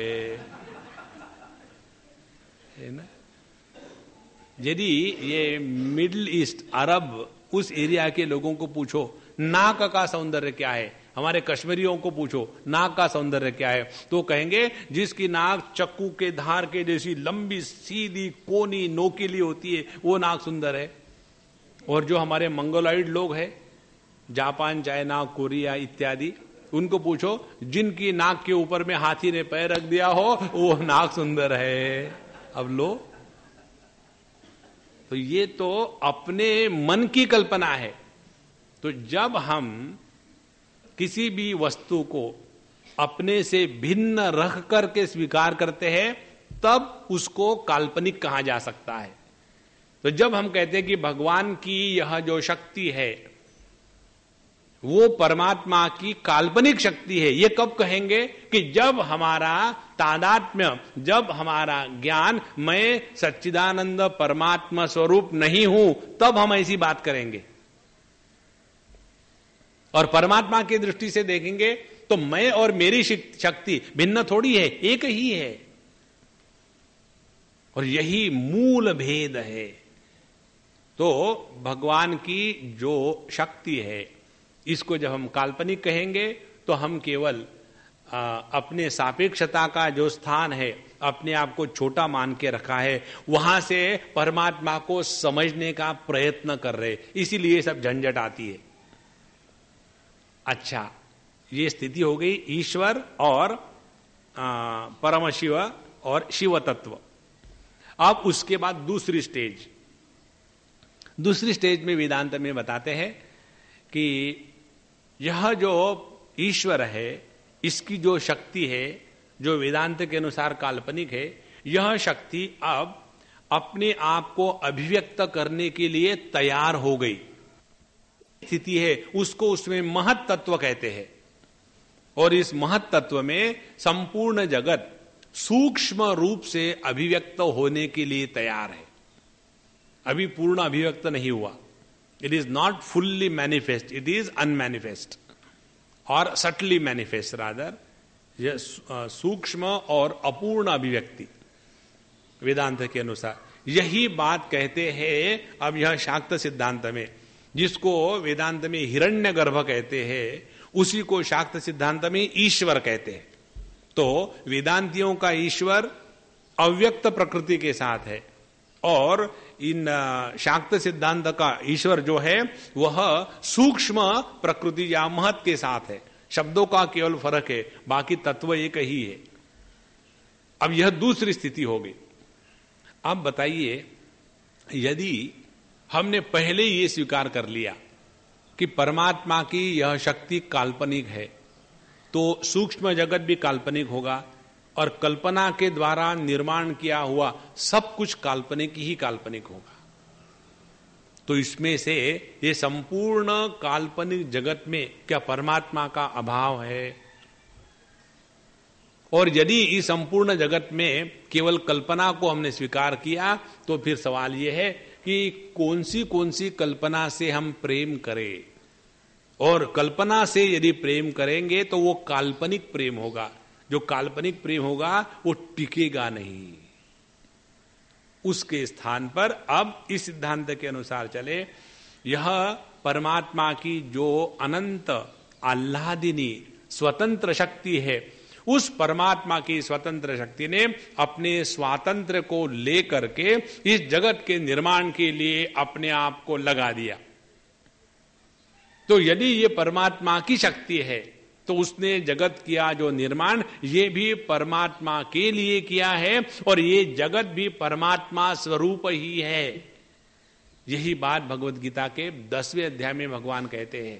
है ना। यदि ये मिडिल ईस्ट, अरब, उस एरिया के लोगों को पूछो नाक का सौंदर्य क्या है, हमारे कश्मीरियों को पूछो नाक का सौंदर्य क्या है, तो कहेंगे जिसकी नाक चक्कू के धार के जैसी लंबी सीधी कोनी नोकीली होती है, वो नाक सुंदर है। और जो हमारे मंगोलॉइड लोग हैं, जापान, चाइना, कोरिया इत्यादि, उनको पूछो जिनकी नाक के ऊपर में हाथी ने पैर रख दिया हो, वो नाक सुंदर है। अब लो, तो ये तो अपने मन की कल्पना है। तो जब हम किसी भी वस्तु को अपने से भिन्न रख करके स्वीकार करते हैं, तब उसको काल्पनिक कहा जा सकता है। तो जब हम कहते हैं कि भगवान की यह जो शक्ति है वो परमात्मा की काल्पनिक शक्ति है, ये कब कहेंगे? कि जब हमारा तादात्म्य, जब हमारा ज्ञान मैं सच्चिदानंद परमात्मा स्वरूप नहीं हूं, तब हम ऐसी बात करेंगे। और परमात्मा की दृष्टि से देखेंगे तो मैं और मेरी शक्ति भिन्न थोड़ी है, एक ही है। और यही मूल भेद है। तो भगवान की जो शक्ति है, इसको जब हम काल्पनिक कहेंगे तो हम केवल आ, अपने सापेक्षता का जो स्थान है, अपने आप को छोटा मान के रखा है, वहां से परमात्मा को समझने का प्रयत्न कर रहे, इसीलिए सब झंझट आती है। अच्छा, ये स्थिति हो गई ईश्वर और परम शिव और शिव तत्व। अब उसके बाद दूसरी स्टेज, दूसरी स्टेज में वेदांत में बताते हैं कि यह जो ईश्वर है, इसकी जो शक्ति है, जो वेदांत के अनुसार काल्पनिक है, यह शक्ति अब अपने आप को अभिव्यक्त करने के लिए तैयार हो गई स्थिति है, उसको उसमें महत तत्व कहते हैं। और इस महत तत्व में संपूर्ण जगत सूक्ष्म रूप से अभिव्यक्त होने के लिए तैयार है। अभी पूर्ण अभिव्यक्त नहीं हुआ, it is not fully manifest, it is unmanifest और सटली मैनिफेस्ट रादर। यह सूक्ष्म और अपूर्ण अभिव्यक्ति वेदांत के अनुसार, यही बात कहते हैं अब यह शाक्त सिद्धांत में, जिसको वेदांत में हिरण्यगर्भ कहते हैं, उसी को शाक्त सिद्धांत में ईश्वर कहते हैं। तो वेदांतियों का ईश्वर अव्यक्त प्रकृति के साथ है, और इन शाक्त सिद्धांत का ईश्वर जो है वह सूक्ष्म प्रकृति या महत के साथ है। शब्दों का केवल फर्क है, बाकी तत्व एक ही है। अब यह दूसरी स्थिति हो गई। अब बताइए, यदि हमने पहले ये स्वीकार कर लिया कि परमात्मा की यह शक्ति काल्पनिक है, तो सूक्ष्म जगत भी काल्पनिक होगा और कल्पना के द्वारा निर्माण किया हुआ सब कुछ काल्पनिक ही काल्पनिक होगा। तो इसमें से ये संपूर्ण काल्पनिक जगत में क्या परमात्मा का अभाव है? और यदि इस संपूर्ण जगत में केवल कल्पना को हमने स्वीकार किया, तो फिर सवाल यह है कि कौन सी कौन सी कल्पना से हम प्रेम करें। और कल्पना से यदि प्रेम करेंगे तो वो काल्पनिक प्रेम होगा। जो काल्पनिक प्रेम होगा वो टिकेगा नहीं। उसके स्थान पर अब इस सिद्धांत के अनुसार चले, यह परमात्मा की जो अनंत आह्लादिनी स्वतंत्र शक्ति है, उस परमात्मा की स्वतंत्र शक्ति ने अपने स्वातंत्र्य को लेकर के इस जगत के निर्माण के लिए अपने आप को लगा दिया। तो यदि ये परमात्मा की शक्ति है, तो उसने जगत किया जो निर्माण, ये भी परमात्मा के लिए किया है और ये जगत भी परमात्मा स्वरूप ही है। यही बात भगवत गीता के दसवें अध्याय में भगवान कहते हैं।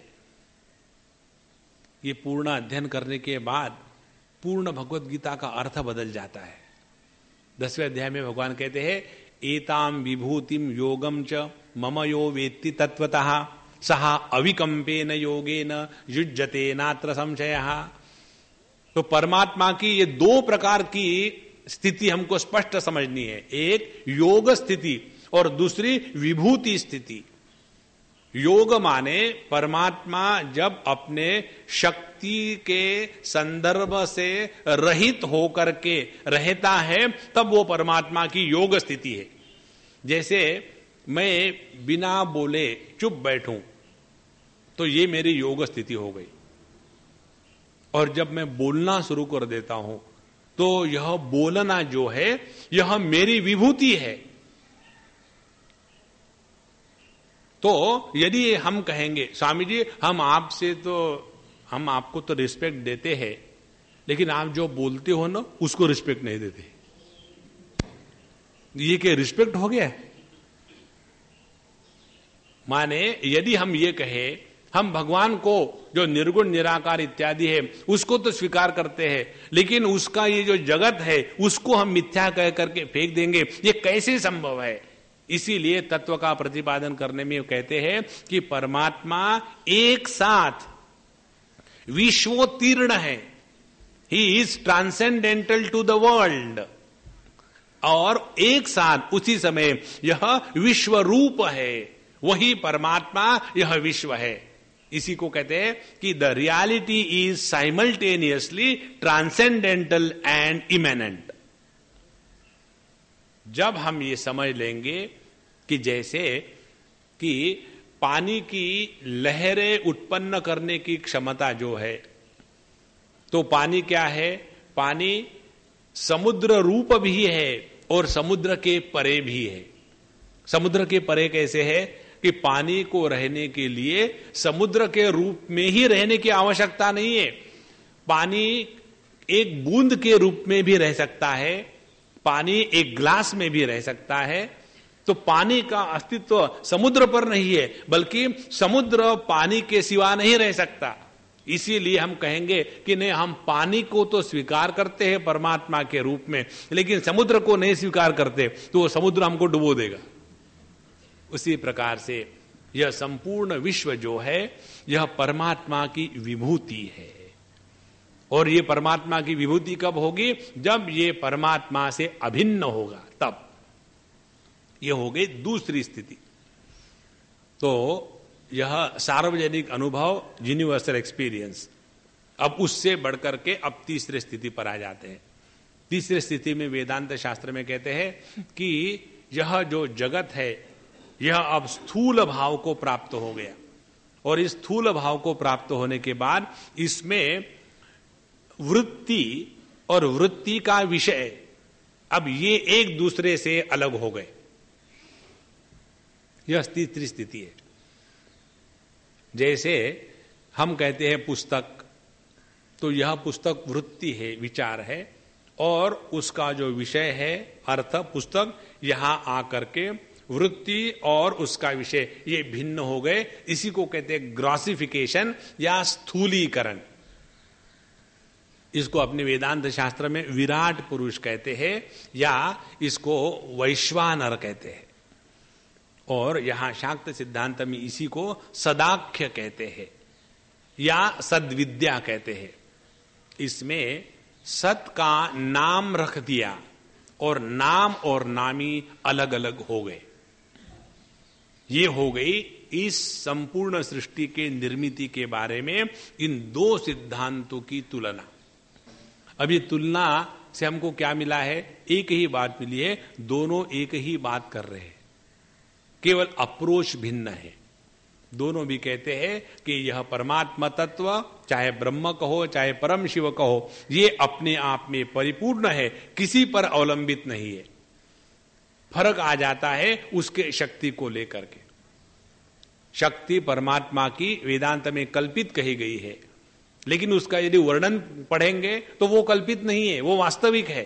ये पूर्ण अध्ययन करने के बाद पूर्ण भगवत गीता का अर्थ बदल जाता है। दसवें अध्याय में भगवान कहते हैं, एताम विभूतिम योगम च मम यो वेत्ति तत्वतः सहा अविकंपेन योगेन युज्यते नात्र संशयः। तो परमात्मा की ये दो प्रकार की स्थिति हमको स्पष्ट समझनी है। एक योग स्थिति और दूसरी विभूति स्थिति। योग माने परमात्मा जब अपने शक्ति के संदर्भ से रहित होकर के रहता है, तब वो परमात्मा की योग स्थिति है। जैसे मैं बिना बोले चुप बैठूं, तो ये मेरी योग स्थिति हो गई। और जब मैं बोलना शुरू कर देता हूं, तो यह बोलना जो है यह मेरी विभूति है। तो यदि हम कहेंगे, स्वामी जी हम आपसे तो हम आपको तो रिस्पेक्ट देते हैं, लेकिन आप जो बोलते हो ना उसको रिस्पेक्ट नहीं देते, ये क्या रिस्पेक्ट हो गया? माने यदि हम ये कहे, हम भगवान को जो निर्गुण निराकार इत्यादि है उसको तो स्वीकार करते हैं, लेकिन उसका ये जो जगत है उसको हम मिथ्या कह करके फेंक देंगे, ये कैसे संभव है? इसीलिए तत्व का प्रतिपादन करने में कहते हैं कि परमात्मा एक साथ विश्वोत्तीर्ण है। He is transcendental to the world. और एक साथ उसी समय यह विश्व रूप है। वही परमात्मा, यह विश्व है। इसी को कहते हैं कि the reality is simultaneously transcendental and immanent. जब हम ये समझ लेंगे कि जैसे कि पानी की लहरें उत्पन्न करने की क्षमता जो है, तो पानी क्या है? पानी समुद्र रूप भी है और समुद्र के परे भी है। समुद्र के परे कैसे है कि पानी को रहने के लिए समुद्र के रूप में ही रहने की आवश्यकता नहीं है। पानी एक बूंद के रूप में भी रह सकता है, पानी एक ग्लास में भी रह सकता है। तो पानी का अस्तित्व समुद्र पर नहीं है, बल्कि समुद्र पानी के सिवा नहीं रह सकता। इसीलिए हम कहेंगे कि नहीं, हम पानी को तो स्वीकार करते हैं परमात्मा के रूप में, लेकिन समुद्र को नहीं स्वीकार करते, तो वो समुद्र हमको डुबो देगा। उसी प्रकार से यह संपूर्ण विश्व जो है यह परमात्मा की विभूति है। और ये परमात्मा की विभूति कब होगी? जब ये परमात्मा से अभिन्न होगा, तब ये हो गई दूसरी स्थिति। तो यह सार्वजनिक अनुभव, यूनिवर्सल एक्सपीरियंस। अब उससे बढ़कर के अब तीसरी स्थिति पर आ जाते हैं। तीसरी स्थिति में वेदांत शास्त्र में कहते हैं कि यह जो जगत है यह अब स्थूल भाव को प्राप्त हो गया। और इस स्थूल भाव को प्राप्त होने के बाद इसमें वृत्ति और वृत्ति का विषय अब ये एक दूसरे से अलग हो गए। यह तीसरी स्थिति है। जैसे हम कहते हैं पुस्तक, तो यह पुस्तक वृत्ति है, विचार है, और उसका जो विषय है अर्थ, पुस्तक, यहां आकर के वृत्ति और उसका विषय ये भिन्न हो गए। इसी को कहते हैं ग्रॉसिफिकेशन या स्थूलीकरण। इसको अपने वेदांत शास्त्र में विराट पुरुष कहते हैं या इसको वैश्वानर कहते हैं, और यहां शाक्त सिद्धांत में इसी को सदाख्य कहते हैं या सद्विद्या कहते हैं। इसमें सत का नाम रख दिया और नाम और नामी अलग अलग हो गए। ये हो गई इस संपूर्ण सृष्टि के निर्मिति के बारे में इन दो सिद्धांतों की तुलना। अभी तुलना से हमको क्या मिला है? एक ही बात मिली है, दोनों एक ही बात कर रहे हैं, केवल अप्रोच भिन्न है। दोनों भी कहते हैं कि यह परमात्मा तत्व, चाहे ब्रह्म कहो चाहे परम शिव कहो, ये अपने आप में परिपूर्ण है, किसी पर अवलंबित नहीं है। फर्क आ जाता है उसके शक्ति को लेकर के। शक्ति परमात्मा की वेदांत में कल्पित कही गई है, लेकिन उसका यदि वर्णन पढ़ेंगे तो वो कल्पित नहीं है, वो वास्तविक है।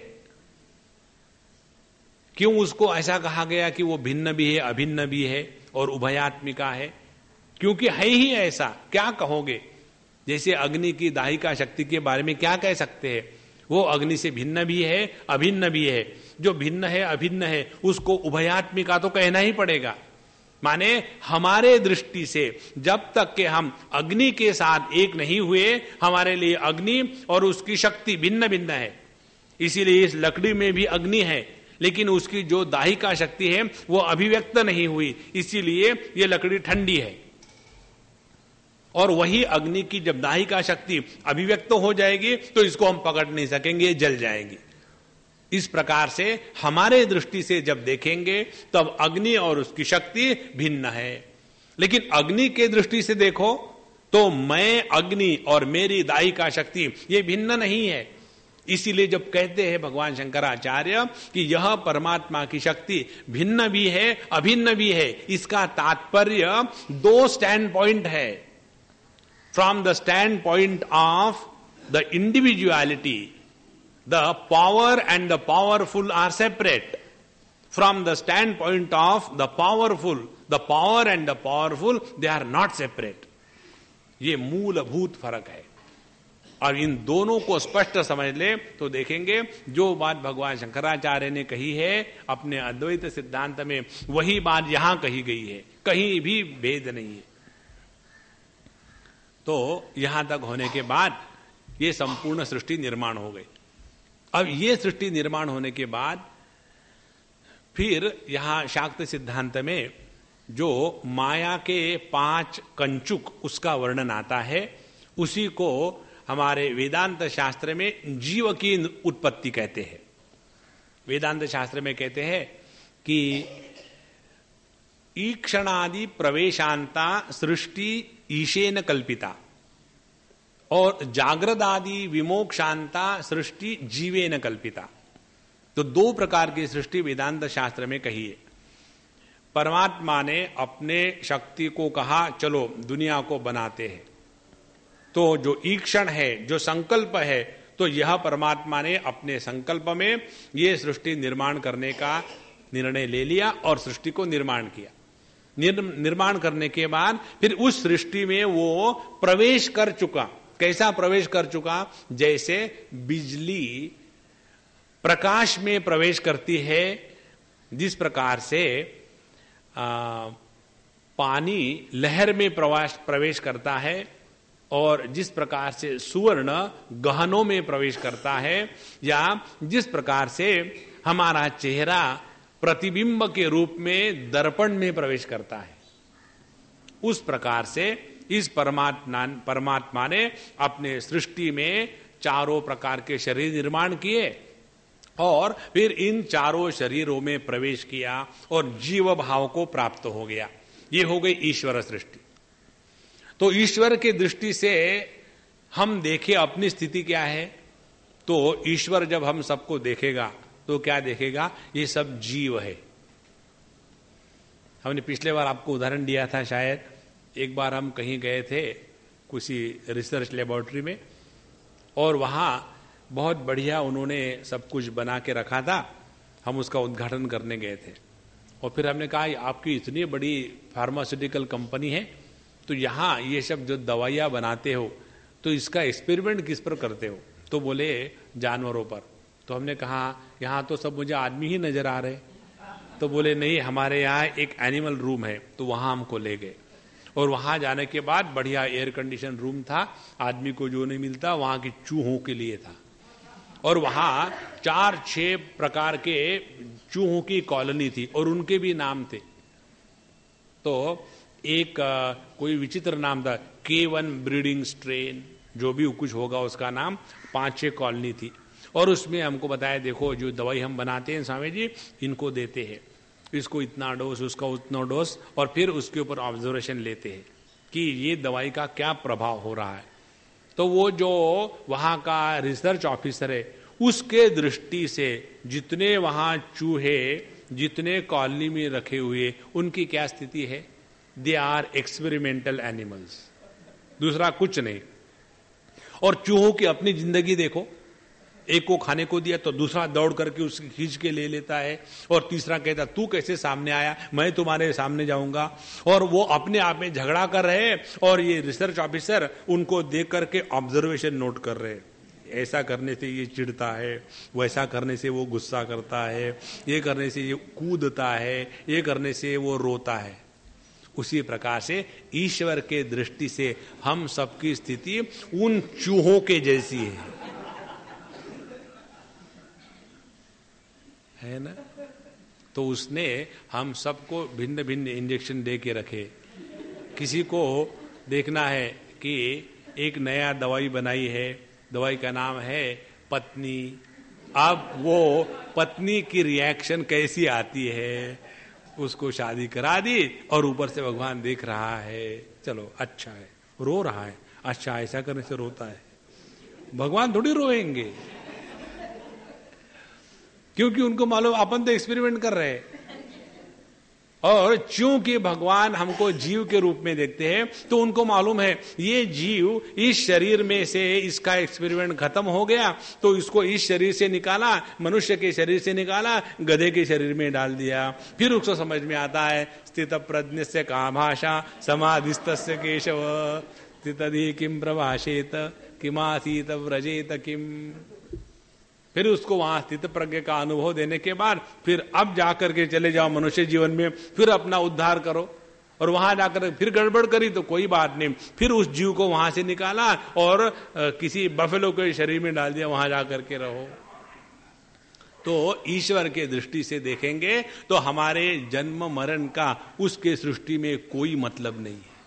क्यों उसको ऐसा कहा गया कि वो भिन्न भी है, अभिन्न भी है और उभयात्मिका है? क्योंकि है ही ऐसा। क्या कहोगे? जैसे अग्नि की दाहिका शक्ति के बारे में क्या कह सकते हैं? वो अग्नि से भिन्न भी है, अभिन्न भी है। जो भिन्न है, अभिन्न है, उसको उभयात्मिका तो कहना ही पड़ेगा। माने हमारे दृष्टि से जब तक के हम अग्नि के साथ एक नहीं हुए, हमारे लिए अग्नि और उसकी शक्ति भिन्न भिन्न है। इसीलिए इस लकड़ी में भी अग्नि है, लेकिन उसकी जो दाहिका शक्ति है वो अभिव्यक्त नहीं हुई, इसीलिए ये लकड़ी ठंडी है। और वही अग्नि की जब दाहिका शक्ति अभिव्यक्त हो जाएगी तो इसको हम पकड़ नहीं सकेंगे, जल जाएगी। इस प्रकार से हमारे दृष्टि से जब देखेंगे तब अग्नि और उसकी शक्ति भिन्न है। लेकिन अग्नि के दृष्टि से देखो तो मैं अग्नि और मेरी दाहिका शक्ति ये भिन्न नहीं है। इसीलिए जब कहते हैं भगवान शंकराचार्य कि यह परमात्मा की शक्ति भिन्न भी है, अभिन्न भी है, इसका तात्पर्य दो स्टैंड पॉइंट है। From the standpoint of the individuality, the power and the powerful are separate. From the standpoint of the powerful, the power and the powerful, they are not separate. ये मूलभूत फर्क है। और इन दोनों को स्पष्ट समझ ले तो देखेंगे जो बात भगवान शंकराचार्य ने कही है अपने अद्वैत सिद्धांत में, वही बात यहां कही गई है, कहीं भी भेद नहीं है। तो यहां तक होने के बाद ये संपूर्ण सृष्टि निर्माण हो गई। अब ये सृष्टि निर्माण होने के बाद फिर यहां शाक्त सिद्धांत में जो माया के पांच कंचुक उसका वर्णन आता है, उसी को हमारे वेदांत शास्त्र में जीव की उत्पत्ति कहते हैं। वेदांत शास्त्र में कहते हैं कि ईक्षणादि प्रवेशांता सृष्टि ईशेन कल्पिता और जागृदादि विमोक्षांता सृष्टि जीवेन कल्पिता। तो दो प्रकार की सृष्टि वेदांत शास्त्र में कही है। परमात्मा ने अपने शक्ति को कहा चलो दुनिया को बनाते हैं, तो जो ईक्षण है, जो संकल्प है, तो यह परमात्मा ने अपने संकल्प में ये सृष्टि निर्माण करने का निर्णय ले लिया और सृष्टि को निर्माण किया। निर, निर्माण करने के बाद फिर उस सृष्टि में वो प्रवेश कर चुका। कैसा प्रवेश कर चुका? जैसे बिजली प्रकाश में प्रवेश करती है, जिस प्रकार से आ, पानी लहर में प्रवास प्रवेश करता है, और जिस प्रकार से सुवर्ण गहनों में प्रवेश करता है, या जिस प्रकार से हमारा चेहरा प्रतिबिंब के रूप में दर्पण में प्रवेश करता है, उस प्रकार से इस परमात्मा परमात्मा ने अपने सृष्टि में चारों प्रकार के शरीर निर्माण किए और फिर इन चारों शरीरों में प्रवेश किया और जीव भाव को प्राप्त हो गया। ये हो गई ईश्वर सृष्टि। तो ईश्वर की दृष्टि से हम देखें अपनी स्थिति क्या है, तो ईश्वर जब हम सबको देखेगा तो क्या देखेगा? ये सब जीव है। हमने पिछले बार आपको उदाहरण दिया था शायद। एक बार हम कहीं गए थे किसी रिसर्च लेबोरेटरी में, और वहाँ बहुत बढ़िया उन्होंने सब कुछ बना के रखा था। हम उसका उद्घाटन करने गए थे और फिर हमने कहा आपकी इतनी बड़ी फार्मास्यूटिकल कंपनी है, तो यहाँ ये सब जो दवाइयाँ बनाते हो तो इसका एक्सपेरिमेंट किस पर करते हो? तो बोले जानवरों पर। तो हमने कहा यहाँ तो सब मुझे आदमी ही नजर आ रहे। तो बोले नहीं, हमारे यहाँ एक एनिमल रूम है। तो वहाँ हमको ले गए और वहाँ जाने के बाद बढ़िया एयर कंडीशन रूम था, आदमी को जो नहीं मिलता वहाँ की चूहों के लिए था। और वहाँ चार छह प्रकार के चूहों की कॉलोनी थी और उनके भी नाम थे। तो एक आ, कोई विचित्र नाम था, के वन ब्रीडिंग स्ट्रेन, जो भी कुछ होगा उसका नाम। पांच छह कॉलोनी थी और उसमें हमको बताया देखो जो दवाई हम बनाते हैं स्वामी जी, इनको देते हैं, इसको इतना डोज, उसका उतना डोज, और फिर उसके ऊपर ऑब्जर्वेशन लेते हैं कि ये दवाई का क्या प्रभाव हो रहा है। तो वो जो वहाँ का रिसर्च ऑफिसर है, उसके दृष्टि से जितने वहाँ चूहे जितने कॉलोनी में रखे हुए, उनकी क्या स्थिति है? दे आर एक्सपेरिमेंटल एनिमल्स, दूसरा कुछ नहीं। और चूहों की अपनी जिंदगी देखो, एक को खाने को दिया तो दूसरा दौड़ करके उसकी खींच के ले लेता है, और तीसरा कहता तू कैसे सामने आया, मैं तुम्हारे सामने जाऊंगा। और वो अपने आप में झगड़ा कर रहे हैं और ये रिसर्च ऑफिसर उनको देख करके ऑब्जर्वेशन नोट कर रहे हैं। ऐसा करने से ये चिढ़ता है, वैसा करने से वो गुस्सा करता है, ये करने से ये कूदता है, ये करने से वो रोता है। उसी प्रकार से ईश्वर के दृष्टि से हम सबकी स्थिति उन चूहों के जैसी है, है ना? तो उसने हम सबको भिन्न भिन्न इंजेक्शन दे के रखे। किसी को देखना है कि एक नया दवाई बनाई है, दवाई का नाम है पत्नी। अब वो पत्नी की रिएक्शन कैसी आती है, उसको शादी करा दी और ऊपर से भगवान देख रहा है, चलो अच्छा है, रो रहा है, अच्छा ऐसा करने से रोता है। भगवान थोड़ी रोएंगे, क्योंकि उनको मालूम अपन तो एक्सपेरिमेंट कर रहे हैं। और चूंकि भगवान हमको जीव के रूप में देखते हैं, तो उनको मालूम है ये जीव इस शरीर में से इसका एक्सपेरिमेंट खत्म हो गया, तो इसको इस शरीर से निकाला, मनुष्य के शरीर से निकाला, गधे के शरीर में डाल दिया। फिर उसको समझ में आता है स्थित प्रज्ञ से का भाषा समाधिस्थ केशव स्थितधि किम प्रभाषेत किमासीत व्रजेत किम। फिर उसको वहां स्थित प्रज्ञ का अनुभव देने के बाद फिर अब जाकर के चले जाओ मनुष्य जीवन में, फिर अपना उद्धार करो। और वहां जाकर फिर गड़बड़ करी तो कोई बात नहीं, फिर उस जीव को वहां से निकाला और किसी बफेलो के शरीर में डाल दिया, वहां जाकर के रहो। तो ईश्वर के दृष्टि से देखेंगे तो हमारे जन्म मरण का उसके सृष्टि में कोई मतलब नहीं है।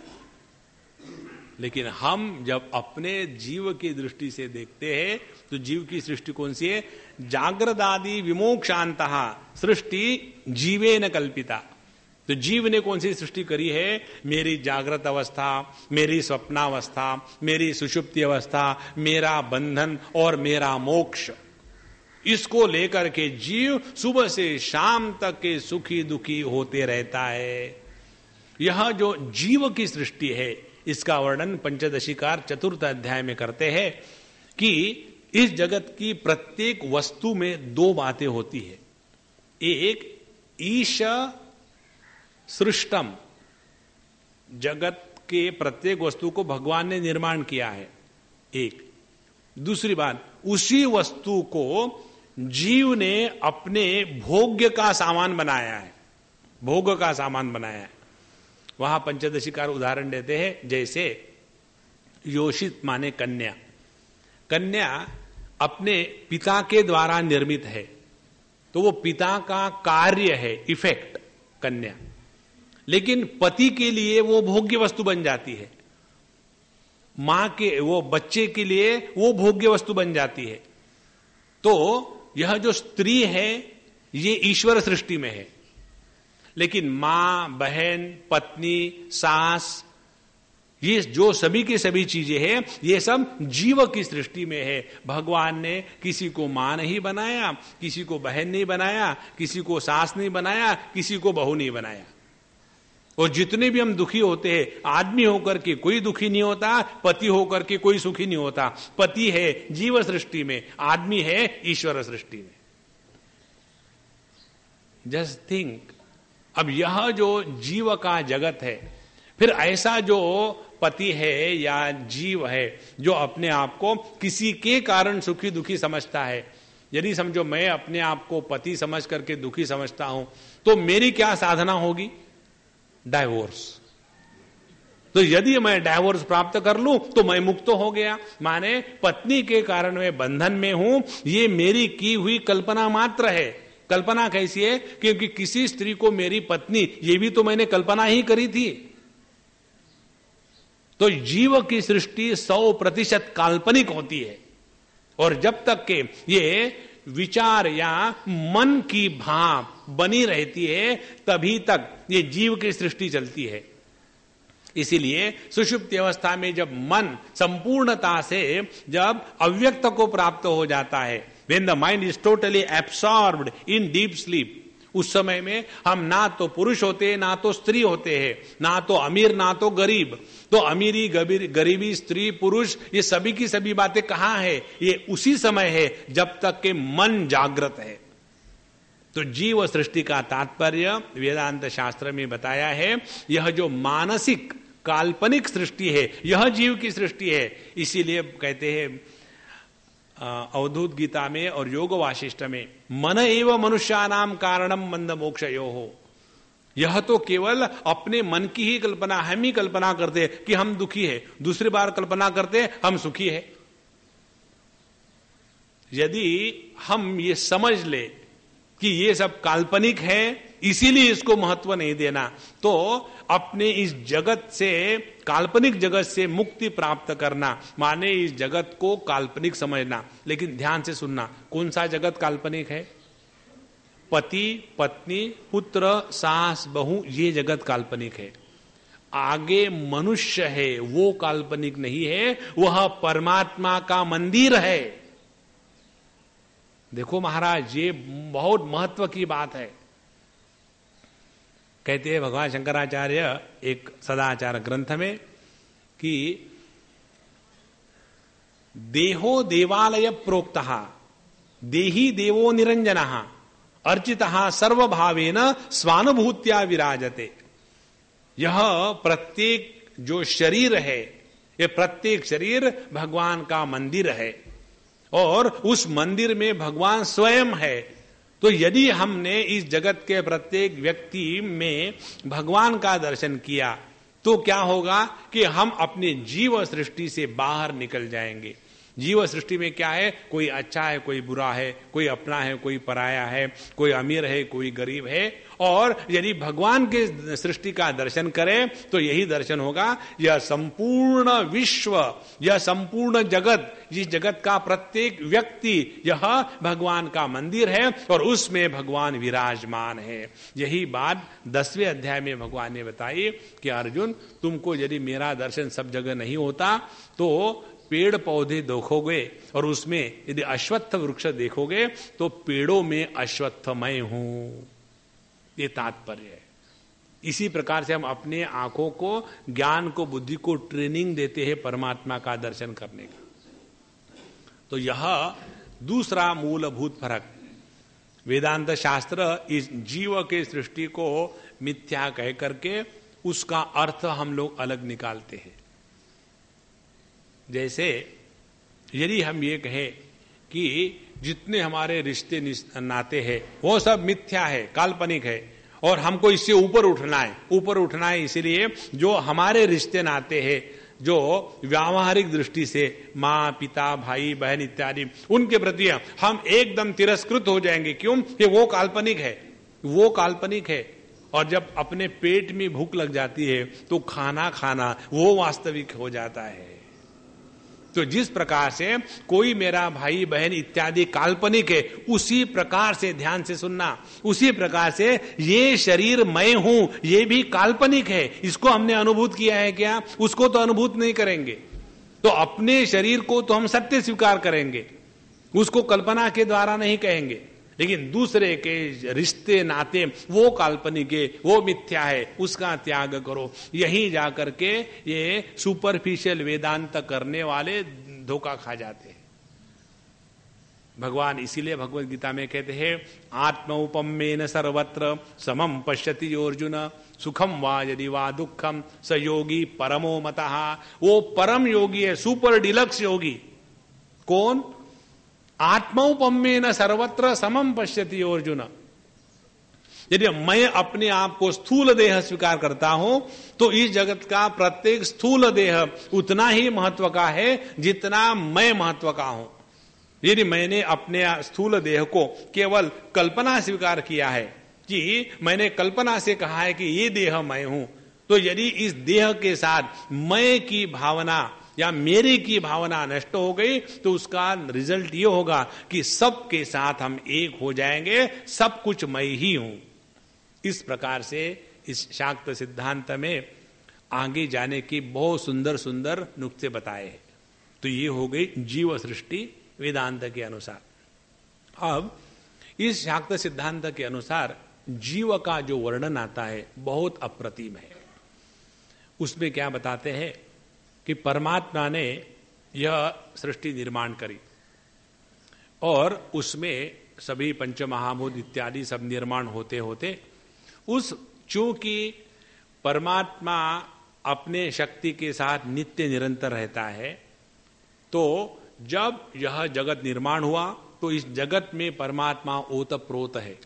लेकिन हम जब अपने जीव की दृष्टि से देखते हैं तो जीव की सृष्टि कौन सी है? जागृदादि विमोक्षांतः सृष्टि जीवे न कल्पिता। तो जीव ने कौन सी सृष्टि करी है? मेरी जागृत अवस्था, मेरी स्वप्नावस्था, मेरी सुषुप्ति अवस्था, मेरा बंधन और मेरा मोक्ष, इसको लेकर के जीव सुबह से शाम तक के सुखी दुखी होते रहता है। यह जो जीव की सृष्टि है, इसका वर्णन पंचदशीकार चतुर्थ अध्याय में करते हैं कि इस जगत की प्रत्येक वस्तु में दो बातें होती है। एक ईश सृष्टम, जगत के प्रत्येक वस्तु को भगवान ने निर्माण किया है, एक। दूसरी बात, उसी वस्तु को जीव ने अपने भोग्य का सामान बनाया है, भोग का सामान बनाया है। वहां पंचदशीकार उदाहरण देते हैं, जैसे योषित माने कन्या। कन्या अपने पिता के द्वारा निर्मित है, तो वो पिता का कार्य है, इफेक्ट कन्या। लेकिन पति के लिए वो भोग्य वस्तु बन जाती है, मां के वो बच्चे के लिए वो भोग्य वस्तु बन जाती है। तो यह जो स्त्री है ये ईश्वर सृष्टि में है, लेकिन मां, बहन, पत्नी, सास, ये जो सभी की सभी चीजें हैं, ये सब जीव की सृष्टि में है। भगवान ने किसी को मां नहीं बनाया, किसी को बहन नहीं बनाया, किसी को सास नहीं बनाया, किसी को बहू नहीं बनाया। और जितने भी हम दुखी होते हैं, आदमी होकर के कोई दुखी नहीं होता, पति होकर के कोई सुखी नहीं होता। पति है जीव सृष्टि में, आदमी है ईश्वर सृष्टि में। जस्ट थिंक, अब यह जो जीव का जगत है, फिर ऐसा जो पति है या जीव है जो अपने आप को किसी के कारण सुखी दुखी समझता है, यदि समझो मैं अपने आप को पति समझ करके दुखी समझता हूं, तो मेरी क्या साधना होगी? डाइवोर्स। तो यदि मैं डाइवोर्स प्राप्त कर लूं तो मैं मुक्त हो गया, माने पत्नी के कारण मैं बंधन में हूं, ये मेरी की हुई कल्पना मात्र है। कल्पना कैसी है? क्योंकि किसी स्त्री को मेरी पत्नी, ये भी तो मैंने कल्पना ही करी थी। तो जीव की सृष्टि सौ प्रतिशत काल्पनिक होती है, और जब तक के ये विचार या मन की भाव बनी रहती है, तभी तक ये जीव की सृष्टि चलती है। इसीलिए सुषुप्ति अवस्था में जब मन संपूर्णता से जब अव्यक्त को प्राप्त हो जाता है, when the mind is totally absorbed in deep sleep, उस समय में हम ना तो पुरुष होते हैं ना तो स्त्री होते हैं, ना तो अमीर ना तो गरीब। तो अमीरी गरीबी, स्त्री पुरुष, ये सभी की सभी बातें कहां है? ये उसी समय है जब तक के मन जागृत है। तो जीव सृष्टि का तात्पर्य वेदांत शास्त्र में बताया है, यह जो मानसिक काल्पनिक सृष्टि है, यह जीव की सृष्टि है। इसीलिए कहते हैं अवधूत गीता में और योग वाशिष्ठ में, मन एव मनुष्यानाम कारणम मंद मोक्षयो हो। यह तो केवल अपने मन की ही कल्पना, हम ही कल्पना करते कि हम दुखी है, दूसरी बार कल्पना करते हम सुखी है। यदि हम ये समझ ले कि ये सब काल्पनिक है, इसीलिए इसको महत्व नहीं देना, तो अपने इस जगत से, काल्पनिक जगत से मुक्ति प्राप्त करना, माने इस जगत को काल्पनिक समझना। लेकिन ध्यान से सुनना, कौन सा जगत काल्पनिक है? पति, पत्नी, पुत्र, सास, बहू, ये जगत काल्पनिक है। आगे मनुष्य है, वो काल्पनिक नहीं है, वह परमात्मा का मंदिर है। देखो महाराज, ये बहुत महत्व की बात है। कहते हैं भगवान शंकराचार्य एक सदाचार ग्रंथ में कि देहो देवालय प्रोक्तः देही देवो निरंजनः अर्चितः सर्वभावेन स्वानुभूत्या विराजते। यह प्रत्येक जो शरीर है, ये प्रत्येक शरीर भगवान का मंदिर है, और उस मंदिर में भगवान स्वयं है। तो यदि हमने इस जगत के प्रत्येक व्यक्ति में भगवान का दर्शन किया, तो क्या होगा कि हम अपने जीव सृष्टि से बाहर निकल जाएंगे। जीव सृष्टि में क्या है? कोई अच्छा है, कोई बुरा है, कोई अपना है, कोई पराया है, कोई अमीर है, कोई गरीब है। और यदि भगवान के सृष्टि का दर्शन करें तो यही दर्शन होगा, यह संपूर्ण विश्व, यह संपूर्ण जगत, जिस जगत का प्रत्येक व्यक्ति, यह भगवान का मंदिर है और उसमें भगवान विराजमान है। यही बात दसवें अध्याय में भगवान ने बताई कि अर्जुन, तुमको यदि मेरा दर्शन सब जगह नहीं होता तो पेड़ पौधे देखोगे और उसमें यदि अश्वत्थ वृक्ष देखोगे तो पेड़ों में अश्वत्थ मैं हूं, ये तात्पर्य है। इसी प्रकार से हम अपने आंखों को, ज्ञान को, बुद्धि को ट्रेनिंग देते हैं परमात्मा का दर्शन करने का। तो यह दूसरा मूलभूत फर्क, वेदांत शास्त्र इस जीव के सृष्टि को मिथ्या कह करके उसका अर्थ हम लोग अलग निकालते हैं। जैसे यदि हम ये कहें कि जितने हमारे रिश्ते नाते हैं वो सब मिथ्या है, काल्पनिक है, और हमको इससे ऊपर उठना है, ऊपर उठना है इसलिए जो हमारे रिश्ते नाते हैं, जो व्यावहारिक दृष्टि से माँ, पिता, भाई, बहन इत्यादि, उनके प्रति हम एकदम तिरस्कृत हो जाएंगे। क्यों? कि वो काल्पनिक है, वो काल्पनिक है। और जब अपने पेट में भूख लग जाती है तो खाना खाना वो वास्तविक हो जाता है। तो जिस प्रकार से कोई मेरा भाई बहन इत्यादि काल्पनिक है, उसी प्रकार से, ध्यान से सुनना, उसी प्रकार से ये शरीर मैं हूं, ये भी काल्पनिक है। इसको हमने अनुभूत किया है क्या? उसको तो अनुभूत नहीं करेंगे। तो अपने शरीर को तो हम सत्य स्वीकार करेंगे, उसको कल्पना के द्वारा नहीं कहेंगे। लेकिन दूसरे के रिश्ते नाते वो काल्पनिक है, वो मिथ्या है, उसका त्याग करो। यहीं जाकर के ये सुपरफिशियल वेदांत करने वाले धोखा खा जाते हैं। भगवान इसीलिए भगवत गीता में कहते हैं, आत्मौपम्येन सर्वत्र समम पश्यति अर्जुन, सुखम वा यदि वा दुखम स योगी परमो मतः। वो परम योगी है, सुपर डिलक्स योगी। कौन? आत्मौपम्येन सर्वत्र समम पश्यति अर्जुन। यदि मैं अपने आप को स्थूल देह स्वीकार करता हूं तो इस जगत का प्रत्येक स्थूल देह उतना ही महत्व का है जितना मैं महत्व का हूं। यदि मैंने अपने स्थूल देह को केवल कल्पना स्वीकार किया है कि मैंने कल्पना से कहा है कि ये देह मैं हूं, तो यदि इस देह के साथ मैं की भावना या मेरे की भावना नष्ट हो गई तो उसका रिजल्ट ये होगा कि सब के साथ हम एक हो जाएंगे, सब कुछ मैं ही हूं। इस प्रकार से इस शाक्त सिद्धांत में आगे जाने की बहुत सुंदर सुंदर नुक्ते बताए हैं। तो ये हो गई जीव सृष्टि वेदांत के अनुसार। अब इस शाक्त सिद्धांत के अनुसार जीव का जो वर्णन आता है बहुत अप्रतिम है। उसमें क्या बताते हैं कि परमात्मा ने यह सृष्टि निर्माण करी और उसमें सभी पंचमहाभूत इत्यादि सब निर्माण होते होते उस चूंकि परमात्मा अपने शक्ति के साथ नित्य निरंतर रहता है, तो जब यह जगत निर्माण हुआ तो इस जगत में परमात्मा ओतप्रोत है,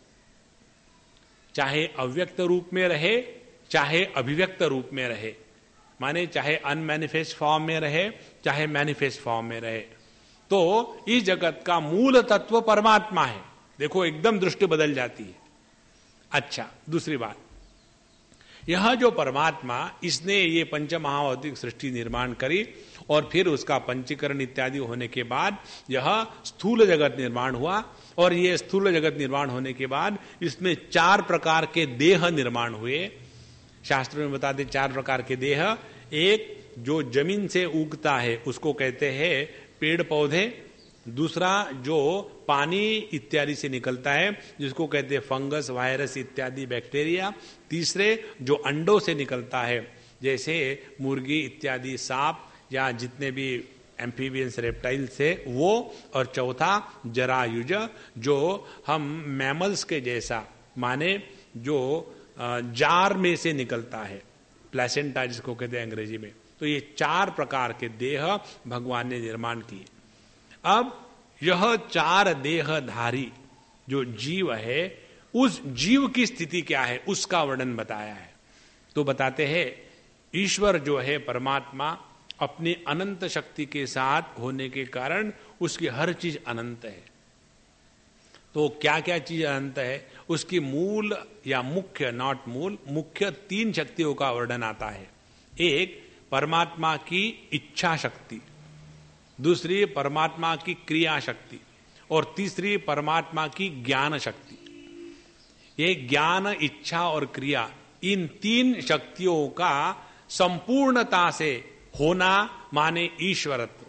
चाहे अव्यक्त रूप में रहे चाहे अभिव्यक्त रूप में रहे, माने चाहे अनमैनिफेस्ट फॉर्म में रहे चाहे मैनिफेस्ट फॉर्म में रहे। तो इस जगत का मूल तत्व परमात्मा है। देखो एकदम दृष्टि बदल जाती है। अच्छा, दूसरी बात, यह जो परमात्मा इसने ये पंचमहाभौतिक सृष्टि निर्माण करी और फिर उसका पंचीकरण इत्यादि होने के बाद यह स्थूल जगत निर्माण हुआ और ये स्थूल जगत निर्माण होने के बाद इसमें चार प्रकार के देह निर्माण हुए। शास्त्र में बताते चार प्रकार के देह। एक जो जमीन से उगता है उसको कहते हैं पेड़ पौधे, दूसरा जो पानी इत्यादि से निकलता है जिसको कहते हैं फंगस वायरस इत्यादि बैक्टीरिया, तीसरे जो अंडों से निकलता है जैसे मुर्गी इत्यादि सांप या जितने भी एम्फीबियंस रेप्टाइल्स है वो, और चौथा जरायुज जो हम मैमल्स के जैसा माने जो जार में से निकलता है, प्लेसेंटा जिसको कहते हैं अंग्रेजी में। तो ये चार प्रकार के देह भगवान ने निर्माण किए। अब यह चार देहधारी जो जीव है उस जीव की स्थिति क्या है उसका वर्णन बताया है। तो बताते हैं ईश्वर जो है परमात्मा अपनी अनंत शक्ति के साथ होने के कारण उसकी हर चीज अनंत है। तो क्या क्या चीज अनंत है उसकी मूल या मुख्य, नॉट मूल, मुख्य तीन शक्तियों का वर्णन आता है। एक परमात्मा की इच्छा शक्ति, दूसरी परमात्मा की क्रिया शक्ति और तीसरी परमात्मा की ज्ञान शक्ति। ये ज्ञान, इच्छा और क्रिया, इन तीन शक्तियों का संपूर्णता से होना माने ईश्वरत्व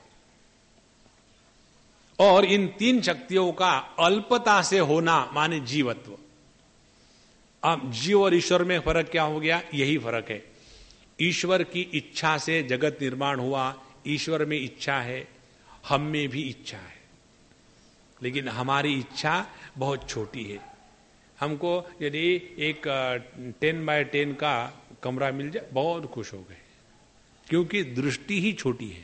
और इन तीन शक्तियों का अल्पता से होना माने जीवत्व। अब जीव और ईश्वर में फर्क क्या हो गया? यही फर्क है। ईश्वर की इच्छा से जगत निर्माण हुआ, ईश्वर में इच्छा है, हम में भी इच्छा है, लेकिन हमारी इच्छा बहुत छोटी है। हमको यदि एक टेन बाय टेन का कमरा मिल जाए बहुत खुश हो गए, क्योंकि दृष्टि ही छोटी है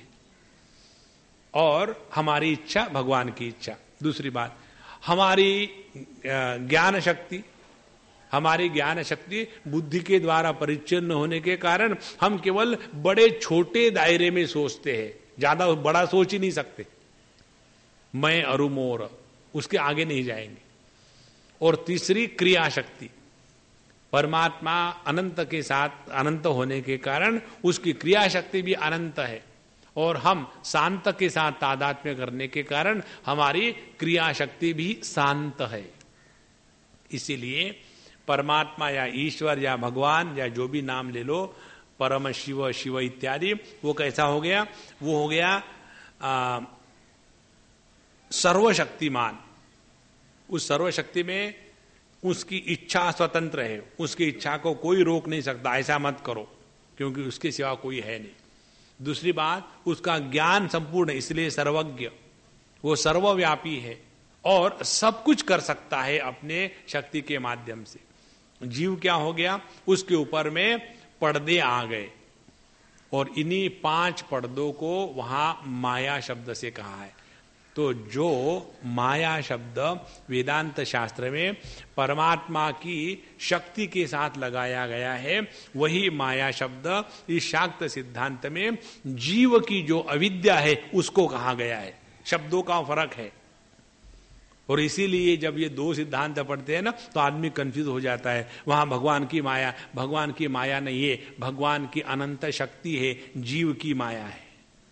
और हमारी इच्छा भगवान की इच्छा। दूसरी बात, हमारी ज्ञान शक्ति, हमारी ज्ञान शक्ति बुद्धि के द्वारा परिच्छिन्न होने के कारण हम केवल बड़े छोटे दायरे में सोचते हैं, ज्यादा बड़ा सोच ही नहीं सकते। मैं अरु मोर, उसके आगे नहीं जाएंगे। और तीसरी क्रिया शक्ति, परमात्मा अनंत के साथ अनंत होने के कारण उसकी क्रिया शक्ति भी अनंत है और हम शांत के साथ तादात्म्य करने के कारण हमारी क्रिया शक्ति भी शांत है। इसीलिए परमात्मा या ईश्वर या भगवान या जो भी नाम ले लो, परम शिव, शिव इत्यादि, वो कैसा हो गया? वो हो गया आ, सर्वशक्तिमान, उस सर्वशक्ति में उसकी इच्छा स्वतंत्र है, उसकी इच्छा को कोई रोक नहीं सकता, ऐसा मत करो, क्योंकि उसके सिवा कोई है नहीं। दूसरी बात, उसका ज्ञान संपूर्ण, इसलिए सर्वज्ञ, वो सर्वव्यापी है और सब कुछ कर सकता है अपने शक्ति के माध्यम से। जीव क्या हो गया, उसके ऊपर में पर्दे आ गए, और इन्हीं पांच पर्दों को वहां माया शब्द से कहा है। तो जो माया शब्द वेदांत शास्त्र में परमात्मा की शक्ति के साथ लगाया गया है, वही माया शब्द इस शाक्त सिद्धांत में जीव की जो अविद्या है उसको कहा गया है। शब्दों का फर्क है, और इसीलिए जब ये दो सिद्धांत पढ़ते हैं ना तो आदमी कंफ्यूज हो जाता है। वहां भगवान की माया, भगवान की माया नहीं है, भगवान की अनंत शक्ति है, जीव की माया है।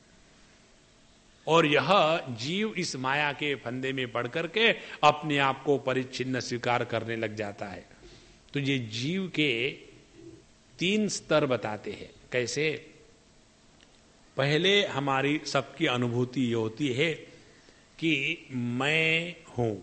और यह जीव इस माया के फंदे में पड़ करके अपने आप को परिच्छिन्न स्वीकार करने लग जाता है। तो ये जीव के तीन स्तर बताते हैं। कैसे? पहले हमारी सबकी अनुभूति ये होती है कि मैं हूं,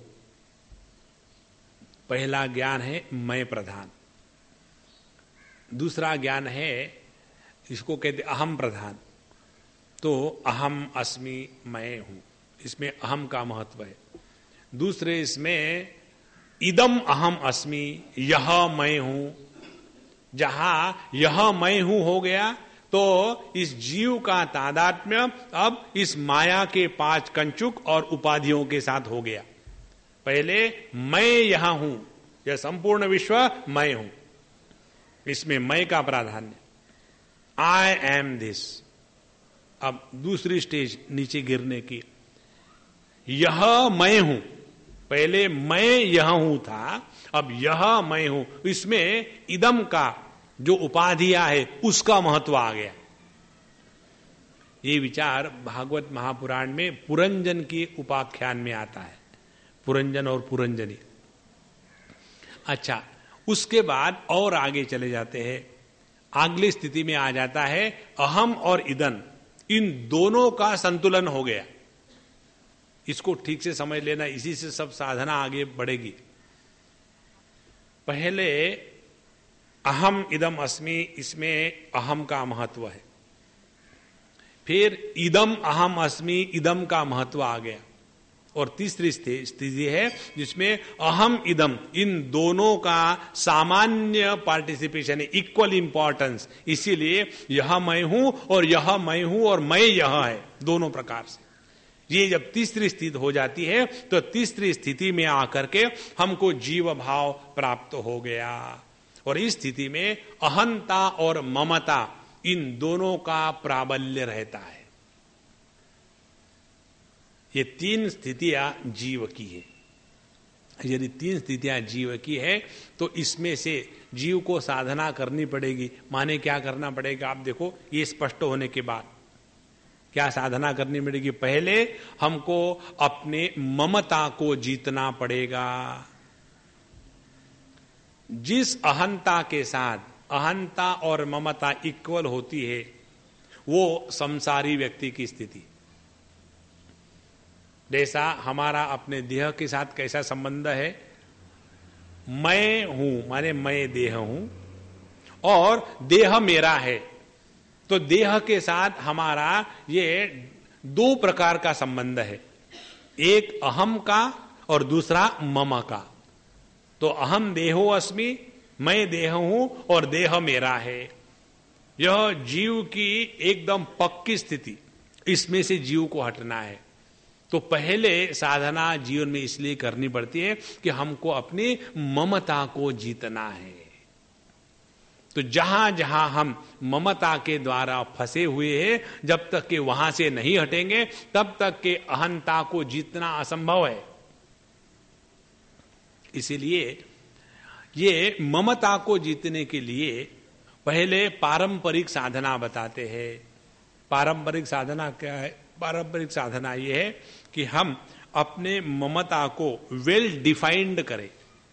पहला ज्ञान है मैं प्रधान। दूसरा ज्ञान है, इसको कहते अहम प्रधान। तो अहम अस्मि, मैं हूं, इसमें अहम का महत्व है। दूसरे इसमें इदम अहम अस्मि, यह मैं हूं। जहां यह मैं हूं हो गया तो इस जीव का तादात्म्य अब इस माया के पांच कंचुक और उपाधियों के साथ हो गया। पहले मैं यहां हूं, यह संपूर्ण विश्व मैं हूं, इसमें मैं का प्राधान्य, आई एम दिस। अब दूसरी स्टेज नीचे गिरने की, यह मैं हूं। पहले मैं यह हूं था, अब यह मैं हूं, इसमें इदम का जो उपाधियां है उसका महत्व आ गया। ये विचार भागवत महापुराण में पुरंजन की उपाख्यान में आता है, पुरंजन और पुरंजनी। अच्छा, उसके बाद और आगे चले जाते हैं, अगली स्थिति में आ जाता है अहम और इदन, इन दोनों का संतुलन हो गया। इसको ठीक से समझ लेना, इसी से सब साधना आगे बढ़ेगी। पहले अहम इदम अस्मि, इसमें अहम का महत्व है। फिर इदम अहम अस्मि, इदम का महत्व आ गया। और तीसरी स्थिति है जिसमें अहम इदम, इन दोनों का सामान्य पार्टिसिपेशन है, इक्वल इंपॉर्टेंस। इसीलिए यह मैं हूं और यह मैं हूं और मैं यह है, दोनों प्रकार से। ये जब तीसरी स्थिति हो जाती है तो तीसरी स्थिति में आकर के हमको जीव भाव प्राप्त हो गया। और इस स्थिति में अहंता और ममता, इन दोनों का प्राबल्य रहता है। ये तीन स्थितियां जीव की है। यदि तीन स्थितियां जीव की है तो इसमें से जीव को साधना करनी पड़ेगी। माने क्या करना पड़ेगा, आप देखो, ये स्पष्ट होने के बाद क्या साधना करनी पड़ेगी। पहले हमको अपने ममता को जीतना पड़ेगा। जिस अहंता के साथ अहंता और ममता इक्वल होती है वो संसारी व्यक्ति की स्थिति। जैसा हमारा अपने देह के साथ कैसा संबंध है, मैं हूं माने मैं देह हूं और देह मेरा है। तो देह के साथ हमारा ये दो प्रकार का संबंध है, एक अहम का और दूसरा मम का। तो अहम देहो अस्मि, मैं देह हूं और देह मेरा है। यह जीव की एकदम पक्की स्थिति, इसमें से जीव को हटना है। तो पहले साधना जीवन में इसलिए करनी पड़ती है कि हमको अपनी ममता को जीतना है। तो जहां जहां हम ममता के द्वारा फंसे हुए हैं, जब तक कि वहां से नहीं हटेंगे तब तक के अहंता को जीतना असंभव है। इसीलिए ये ममता को जीतने के लिए पहले पारंपरिक साधना बताते हैं। पारंपरिक साधना क्या है? पारंपरिक साधना ये है कि हम अपने ममता को वेल डिफाइंड करें।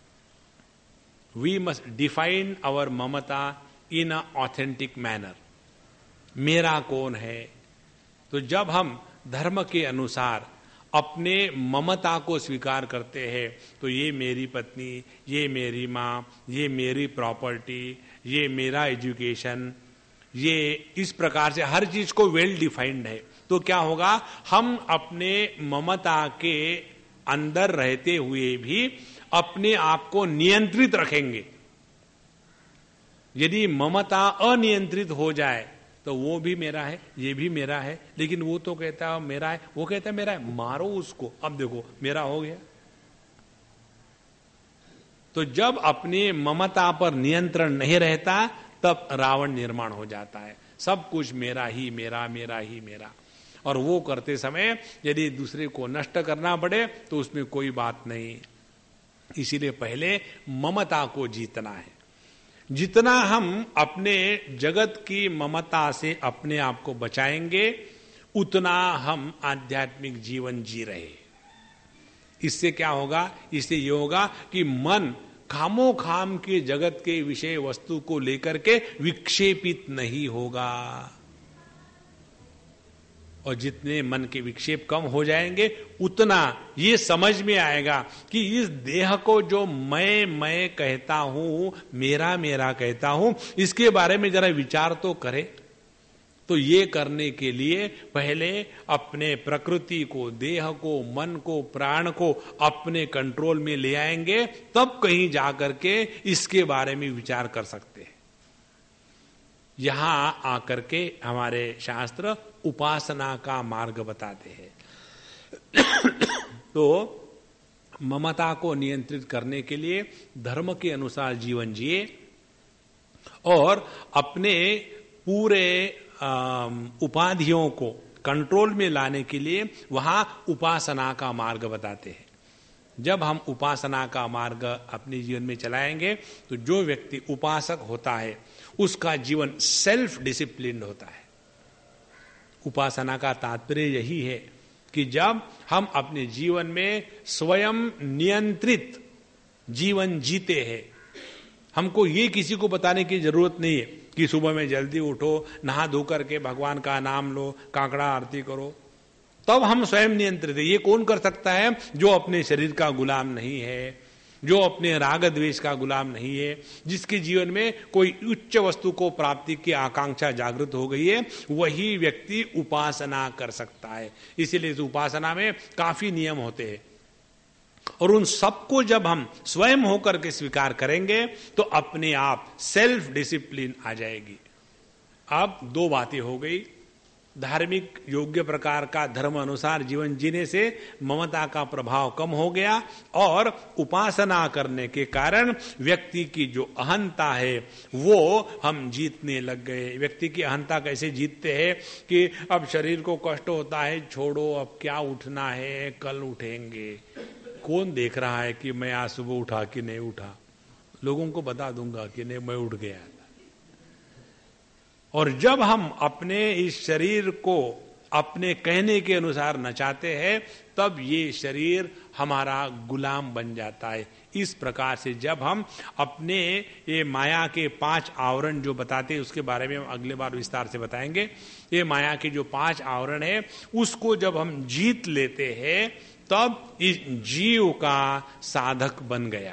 We must define our mamta in a authentic manner. मेरा कौन है? तो जब हम धर्म के अनुसार अपने ममता को स्वीकार करते हैं तो ये मेरी पत्नी, ये मेरी माँ, ये मेरी प्रॉपर्टी, ये मेरा एजुकेशन, ये इस प्रकार से हर चीज को वेल डिफाइंड है, तो क्या होगा, हम अपने ममता के अंदर रहते हुए भी अपने आप को नियंत्रित रखेंगे। यदि ममता अनियंत्रित हो जाए तो वो भी मेरा है, ये भी मेरा है, लेकिन वो तो कहता है मेरा है, वो कहता है मेरा है, मारो उसको, अब देखो मेरा हो गया। तो जब अपनी ममता पर नियंत्रण नहीं रहता तब रावण निर्माण हो जाता है, सब कुछ मेरा ही मेरा मेरा ही मेरा। और वो करते समय यदि दूसरे को नष्ट करना पड़े तो उसमें कोई बात नहीं। इसीलिए पहले ममता को जीतना है। जितना हम अपने जगत की ममता से अपने आप को बचाएंगे उतना हम आध्यात्मिक जीवन जी रहे। इससे क्या होगा, इससे ये होगा कि मन खामो खाम के जगत के विषय वस्तु को लेकर के विक्षेपित नहीं होगा। और जितने मन के विक्षेप कम हो जाएंगे उतना ये समझ में आएगा कि इस देह को जो मैं मैं कहता हूं, मेरा मेरा कहता हूं, इसके बारे में जरा विचार तो करे। तो ये करने के लिए पहले अपने प्रकृति को, देह को, मन को, प्राण को अपने कंट्रोल में ले आएंगे, तब कहीं जाकर के इसके बारे में विचार कर सकते हैं। यहां आकर के हमारे शास्त्र उपासना का मार्ग बताते हैं। तो ममता को नियंत्रित करने के लिए धर्म के अनुसार जीवन जिए और अपने पूरे उपाधियों को कंट्रोल में लाने के लिए वहां उपासना का मार्ग बताते हैं। जब हम उपासना का मार्ग अपने जीवन में चलाएंगे तो जो व्यक्ति उपासक होता है उसका जीवन सेल्फ डिसिप्लिन होता है। उपासना का तात्पर्य यही है कि जब हम अपने जीवन में स्वयं नियंत्रित जीवन जीते हैं, हमको ये किसी को बताने की जरूरत नहीं है कि सुबह में जल्दी उठो, नहा धो करके भगवान का नाम लो, काकड़ा आरती करो, तब हम स्वयं नियंत्रित है। ये कौन कर सकता है? जो अपने शरीर का गुलाम नहीं है, जो अपने राग द्वेष का गुलाम नहीं है, जिसके जीवन में कोई उच्च वस्तु को प्राप्ति की आकांक्षा जागृत हो गई है, वही व्यक्ति उपासना कर सकता है। इसीलिए इस उपासना में काफी नियम होते हैं और उन सबको जब हम स्वयं होकर के स्वीकार करेंगे तो अपने आप सेल्फ डिसिप्लिन आ जाएगी। अब दो बातें हो गई। धार्मिक योग्य प्रकार का धर्म अनुसार जीवन जीने से ममता का प्रभाव कम हो गया और उपासना करने के कारण व्यक्ति की जो अहंता है वो हम जीतने लग गए। व्यक्ति की अहंता कैसे जीतते हैं कि अब शरीर को कष्ट होता है, छोड़ो, अब क्या उठना है, कल उठेंगे। कौन देख रहा है कि मैं आज सुबह उठा कि नहीं उठा? लोगों को बता दूंगा कि नहीं, मैं उठ गया। और जब हम अपने इस शरीर को अपने कहने के अनुसार नचाते हैं तब ये शरीर हमारा गुलाम बन जाता है। इस प्रकार से जब हम अपने ये माया के पांच आवरण जो बताते हैं उसके बारे में हम अगले बार विस्तार से बताएंगे। ये माया के जो पांच आवरण है उसको जब हम जीत लेते हैं तब इस जीव का साधक बन गया।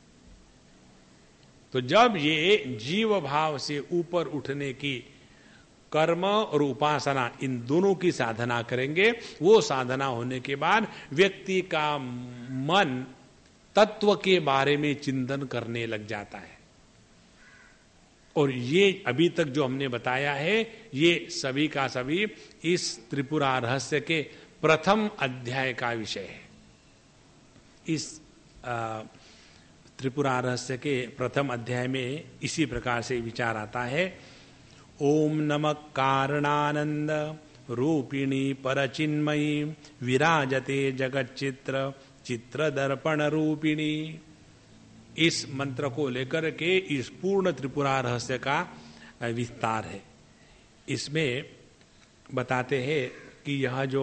तो जब ये जीव भाव से ऊपर उठने की कर्म और उपासना इन दोनों की साधना करेंगे, वो साधना होने के बाद व्यक्ति का मन तत्व के बारे में चिंतन करने लग जाता है। और ये अभी तक जो हमने बताया है ये सभी का सभी इस त्रिपुरा रहस्य के प्रथम अध्याय का विषय है। इस आ, त्रिपुरा रहस्य के प्रथम अध्याय में इसी प्रकार से विचार आता है। ओम नमः कारणानंद रूपिणी परचिन्मयी विराजते जगच्चित्र चित्र दर्पण रूपिणी। इस मंत्र को लेकर के इस पूर्ण त्रिपुरा रहस्य का विस्तार है। इसमें बताते हैं कि यह जो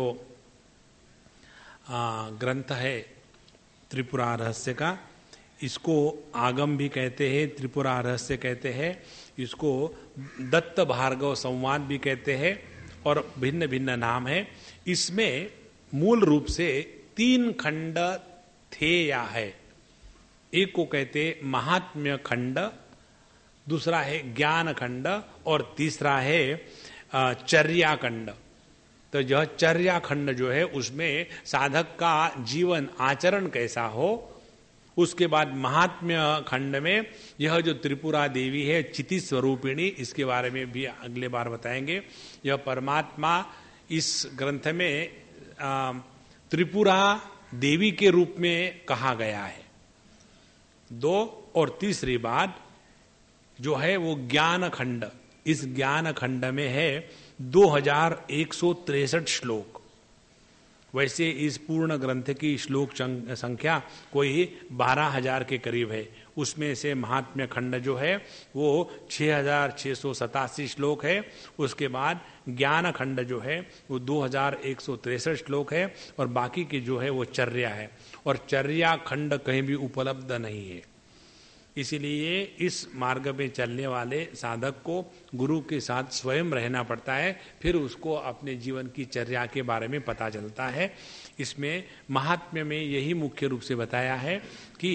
आ, ग्रंथ है त्रिपुरा रहस्य का, इसको आगम भी कहते हैं, त्रिपुरा रहस्य कहते हैं, इसको दत्त भार्गव संवाद भी कहते हैं और भिन्न भिन्न नाम है। इसमें मूल रूप से तीन खंड थे या है। एक को कहते महात्म्य खंड, दूसरा है ज्ञान खंड और तीसरा है चर्या खंड। तो यह चर्या खंड जो है उसमें साधक का जीवन आचरण कैसा हो। उसके बाद महात्म्य खंड में यह जो त्रिपुरा देवी है चिति स्वरूपिणी, इसके बारे में भी अगले बार बताएंगे। यह परमात्मा इस ग्रंथ में त्रिपुरा देवी के रूप में कहा गया है। दो और तीसरी बात जो है वो ज्ञान खंड। इस ज्ञान खंड में है दो हजार एक सौ तिरसठ श्लोक। वैसे इस पूर्ण ग्रंथ की श्लोक संख्या कोई बारह हजार के करीब है। उसमें से महात्म्य खंड जो है वो छह हजार छह सौ सतासी श्लोक है। उसके बाद ज्ञान खंड जो है वो दो हजार एक सौ तिरसठ श्लोक है और बाकी की जो है वो चर्या है। और चर्या खंड कहीं भी उपलब्ध नहीं है। इसीलिए इस मार्ग में चलने वाले साधक को गुरु के साथ स्वयं रहना पड़ता है, फिर उसको अपने जीवन की चर्या के बारे में पता चलता है। इसमें महात्म्य में यही मुख्य रूप से बताया है कि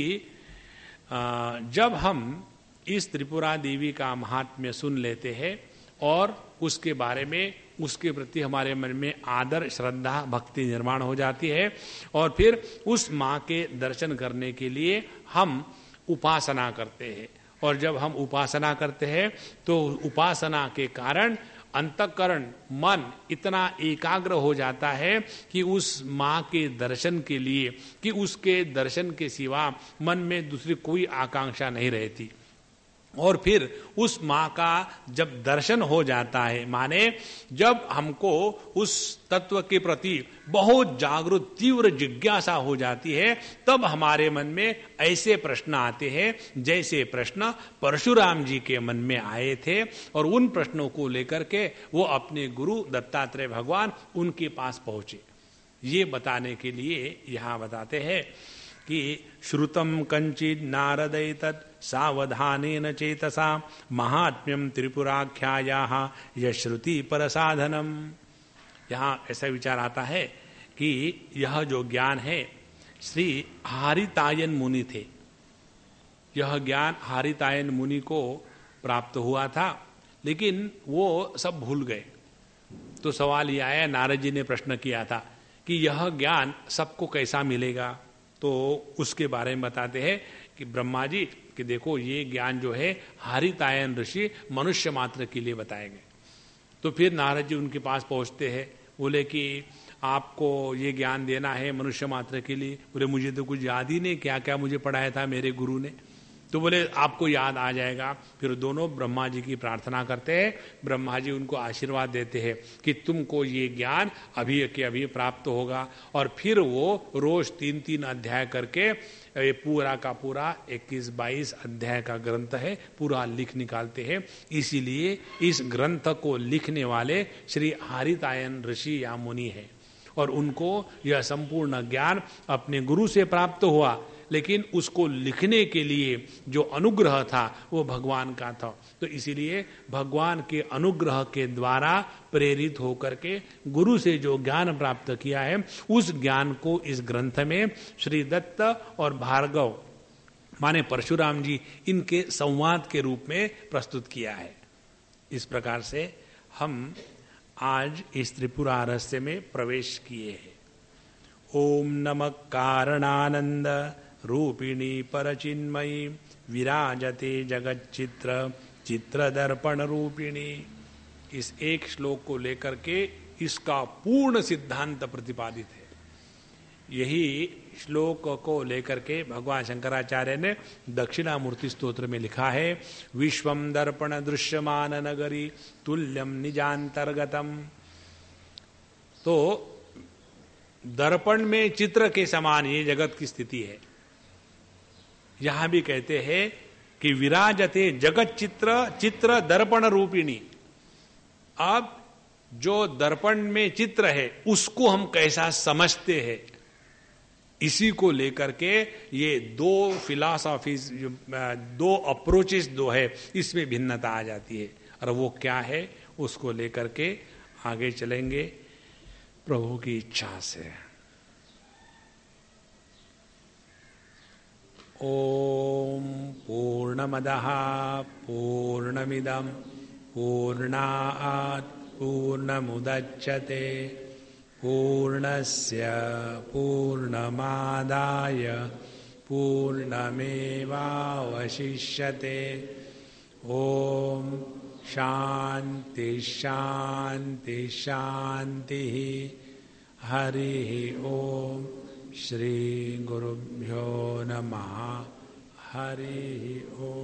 जब हम इस त्रिपुरा देवी का महात्म्य सुन लेते हैं और उसके बारे में, उसके प्रति हमारे मन में आदर, श्रद्धा, भक्ति निर्माण हो जाती है और फिर उस माँ के दर्शन करने के लिए हम उपासना करते हैं। और जब हम उपासना करते हैं तो उपासना के कारण अंतःकरण, मन इतना एकाग्र हो जाता है कि उस माँ के दर्शन के लिए, कि उसके दर्शन के सिवा मन में दूसरी कोई आकांक्षा नहीं रहती। और फिर उस माँ का जब दर्शन हो जाता है, माने जब हमको उस तत्व के प्रति बहुत जागरूक तीव्र जिज्ञासा हो जाती है, तब हमारे मन में ऐसे प्रश्न आते हैं जैसे प्रश्न परशुराम जी के मन में आए थे। और उन प्रश्नों को लेकर के वो अपने गुरु दत्तात्रेय भगवान उनके पास पहुंचे। ये बताने के लिए यहाँ बताते हैं कि श्रुतम कंचित नारदैतत् सावधानेन चेतसा महात्म्यम त्रिपुराख्यायाः यश्रुति परसाधनम। यहाँ ऐसा विचार आता है कि यह जो ज्ञान है श्री हारितायन मुनि थे। यह ज्ञान हारितायन मुनि को प्राप्त हुआ था, लेकिन वो सब भूल गए। तो सवाल यह आया, नारद जी ने प्रश्न किया था कि यह ज्ञान सबको कैसा मिलेगा। तो उसके बारे में बताते हैं कि ब्रह्मा जी कि देखो ये ज्ञान जो है हारितायन ऋषि मनुष्य मात्र के लिए बताए गए। तो फिर नारद जी उनके पास पहुंचते हैं, बोले कि आपको ये ज्ञान देना है मनुष्य मात्र के लिए। बोले मुझे तो कुछ याद ही नहीं, क्या क्या मुझे पढ़ाया था मेरे गुरु ने। तो बोले आपको याद आ जाएगा। फिर दोनों ब्रह्मा जी की प्रार्थना करते हैं। ब्रह्मा जी उनको आशीर्वाद देते हैं कि तुमको ये ज्ञान अभी के अभी प्राप्त होगा। और फिर वो रोज तीन तीन अध्याय करके ये पूरा का पूरा इक्कीस बाईस अध्याय का ग्रंथ है, पूरा लिख निकालते हैं। इसीलिए इस ग्रंथ को लिखने वाले श्री हारितायन ऋषि या मुनि है और उनको यह संपूर्ण ज्ञान अपने गुरु से प्राप्त हुआ। लेकिन उसको लिखने के लिए जो अनुग्रह था वो भगवान का था। तो इसीलिए भगवान के अनुग्रह के द्वारा प्रेरित होकर के गुरु से जो ज्ञान प्राप्त किया है, उस ज्ञान को इस ग्रंथ में श्री दत्त और भार्गव माने परशुराम जी इनके संवाद के रूप में प्रस्तुत किया है। इस प्रकार से हम आज इस त्रिपुरा रहस्य में प्रवेश किए हैं। ओम नमः कारणानंद रूपिणी परचिन्मयी विराजते जगच्चित्र चित्र दर्पण रूपिणी। इस एक श्लोक को लेकर के इसका पूर्ण सिद्धांत प्रतिपादित है। यही श्लोक को लेकर के भगवान शंकराचार्य ने दक्षिणामूर्ति स्तोत्र में लिखा है, विश्वम दर्पण दृश्यमान नगरी तुल्यम निजांतर्गतम। तो दर्पण में चित्र के समान ये जगत की स्थिति है। यहां भी कहते हैं कि विराजते जगत चित्र चित्र दर्पण रूपिणी। अब जो दर्पण में चित्र है उसको हम कैसा समझते हैं, इसी को लेकर के ये दो फिलॉसफीज, दो अप्रोचेस दो है, इसमें भिन्नता आ जाती है। और वो क्या है उसको लेकर के आगे चलेंगे। प्रभु की इच्छा से। ओम पूर्णमदः पूर्णमिदं पूर्णात् पूर्णमुदच्यते पूर्णस्य पूर्णमादाय पूर्णमेवावशिष्यते। ओम शांति शांति शांति। हरि ओम। श्री गुरुभ्यो नमः। हरि ओम।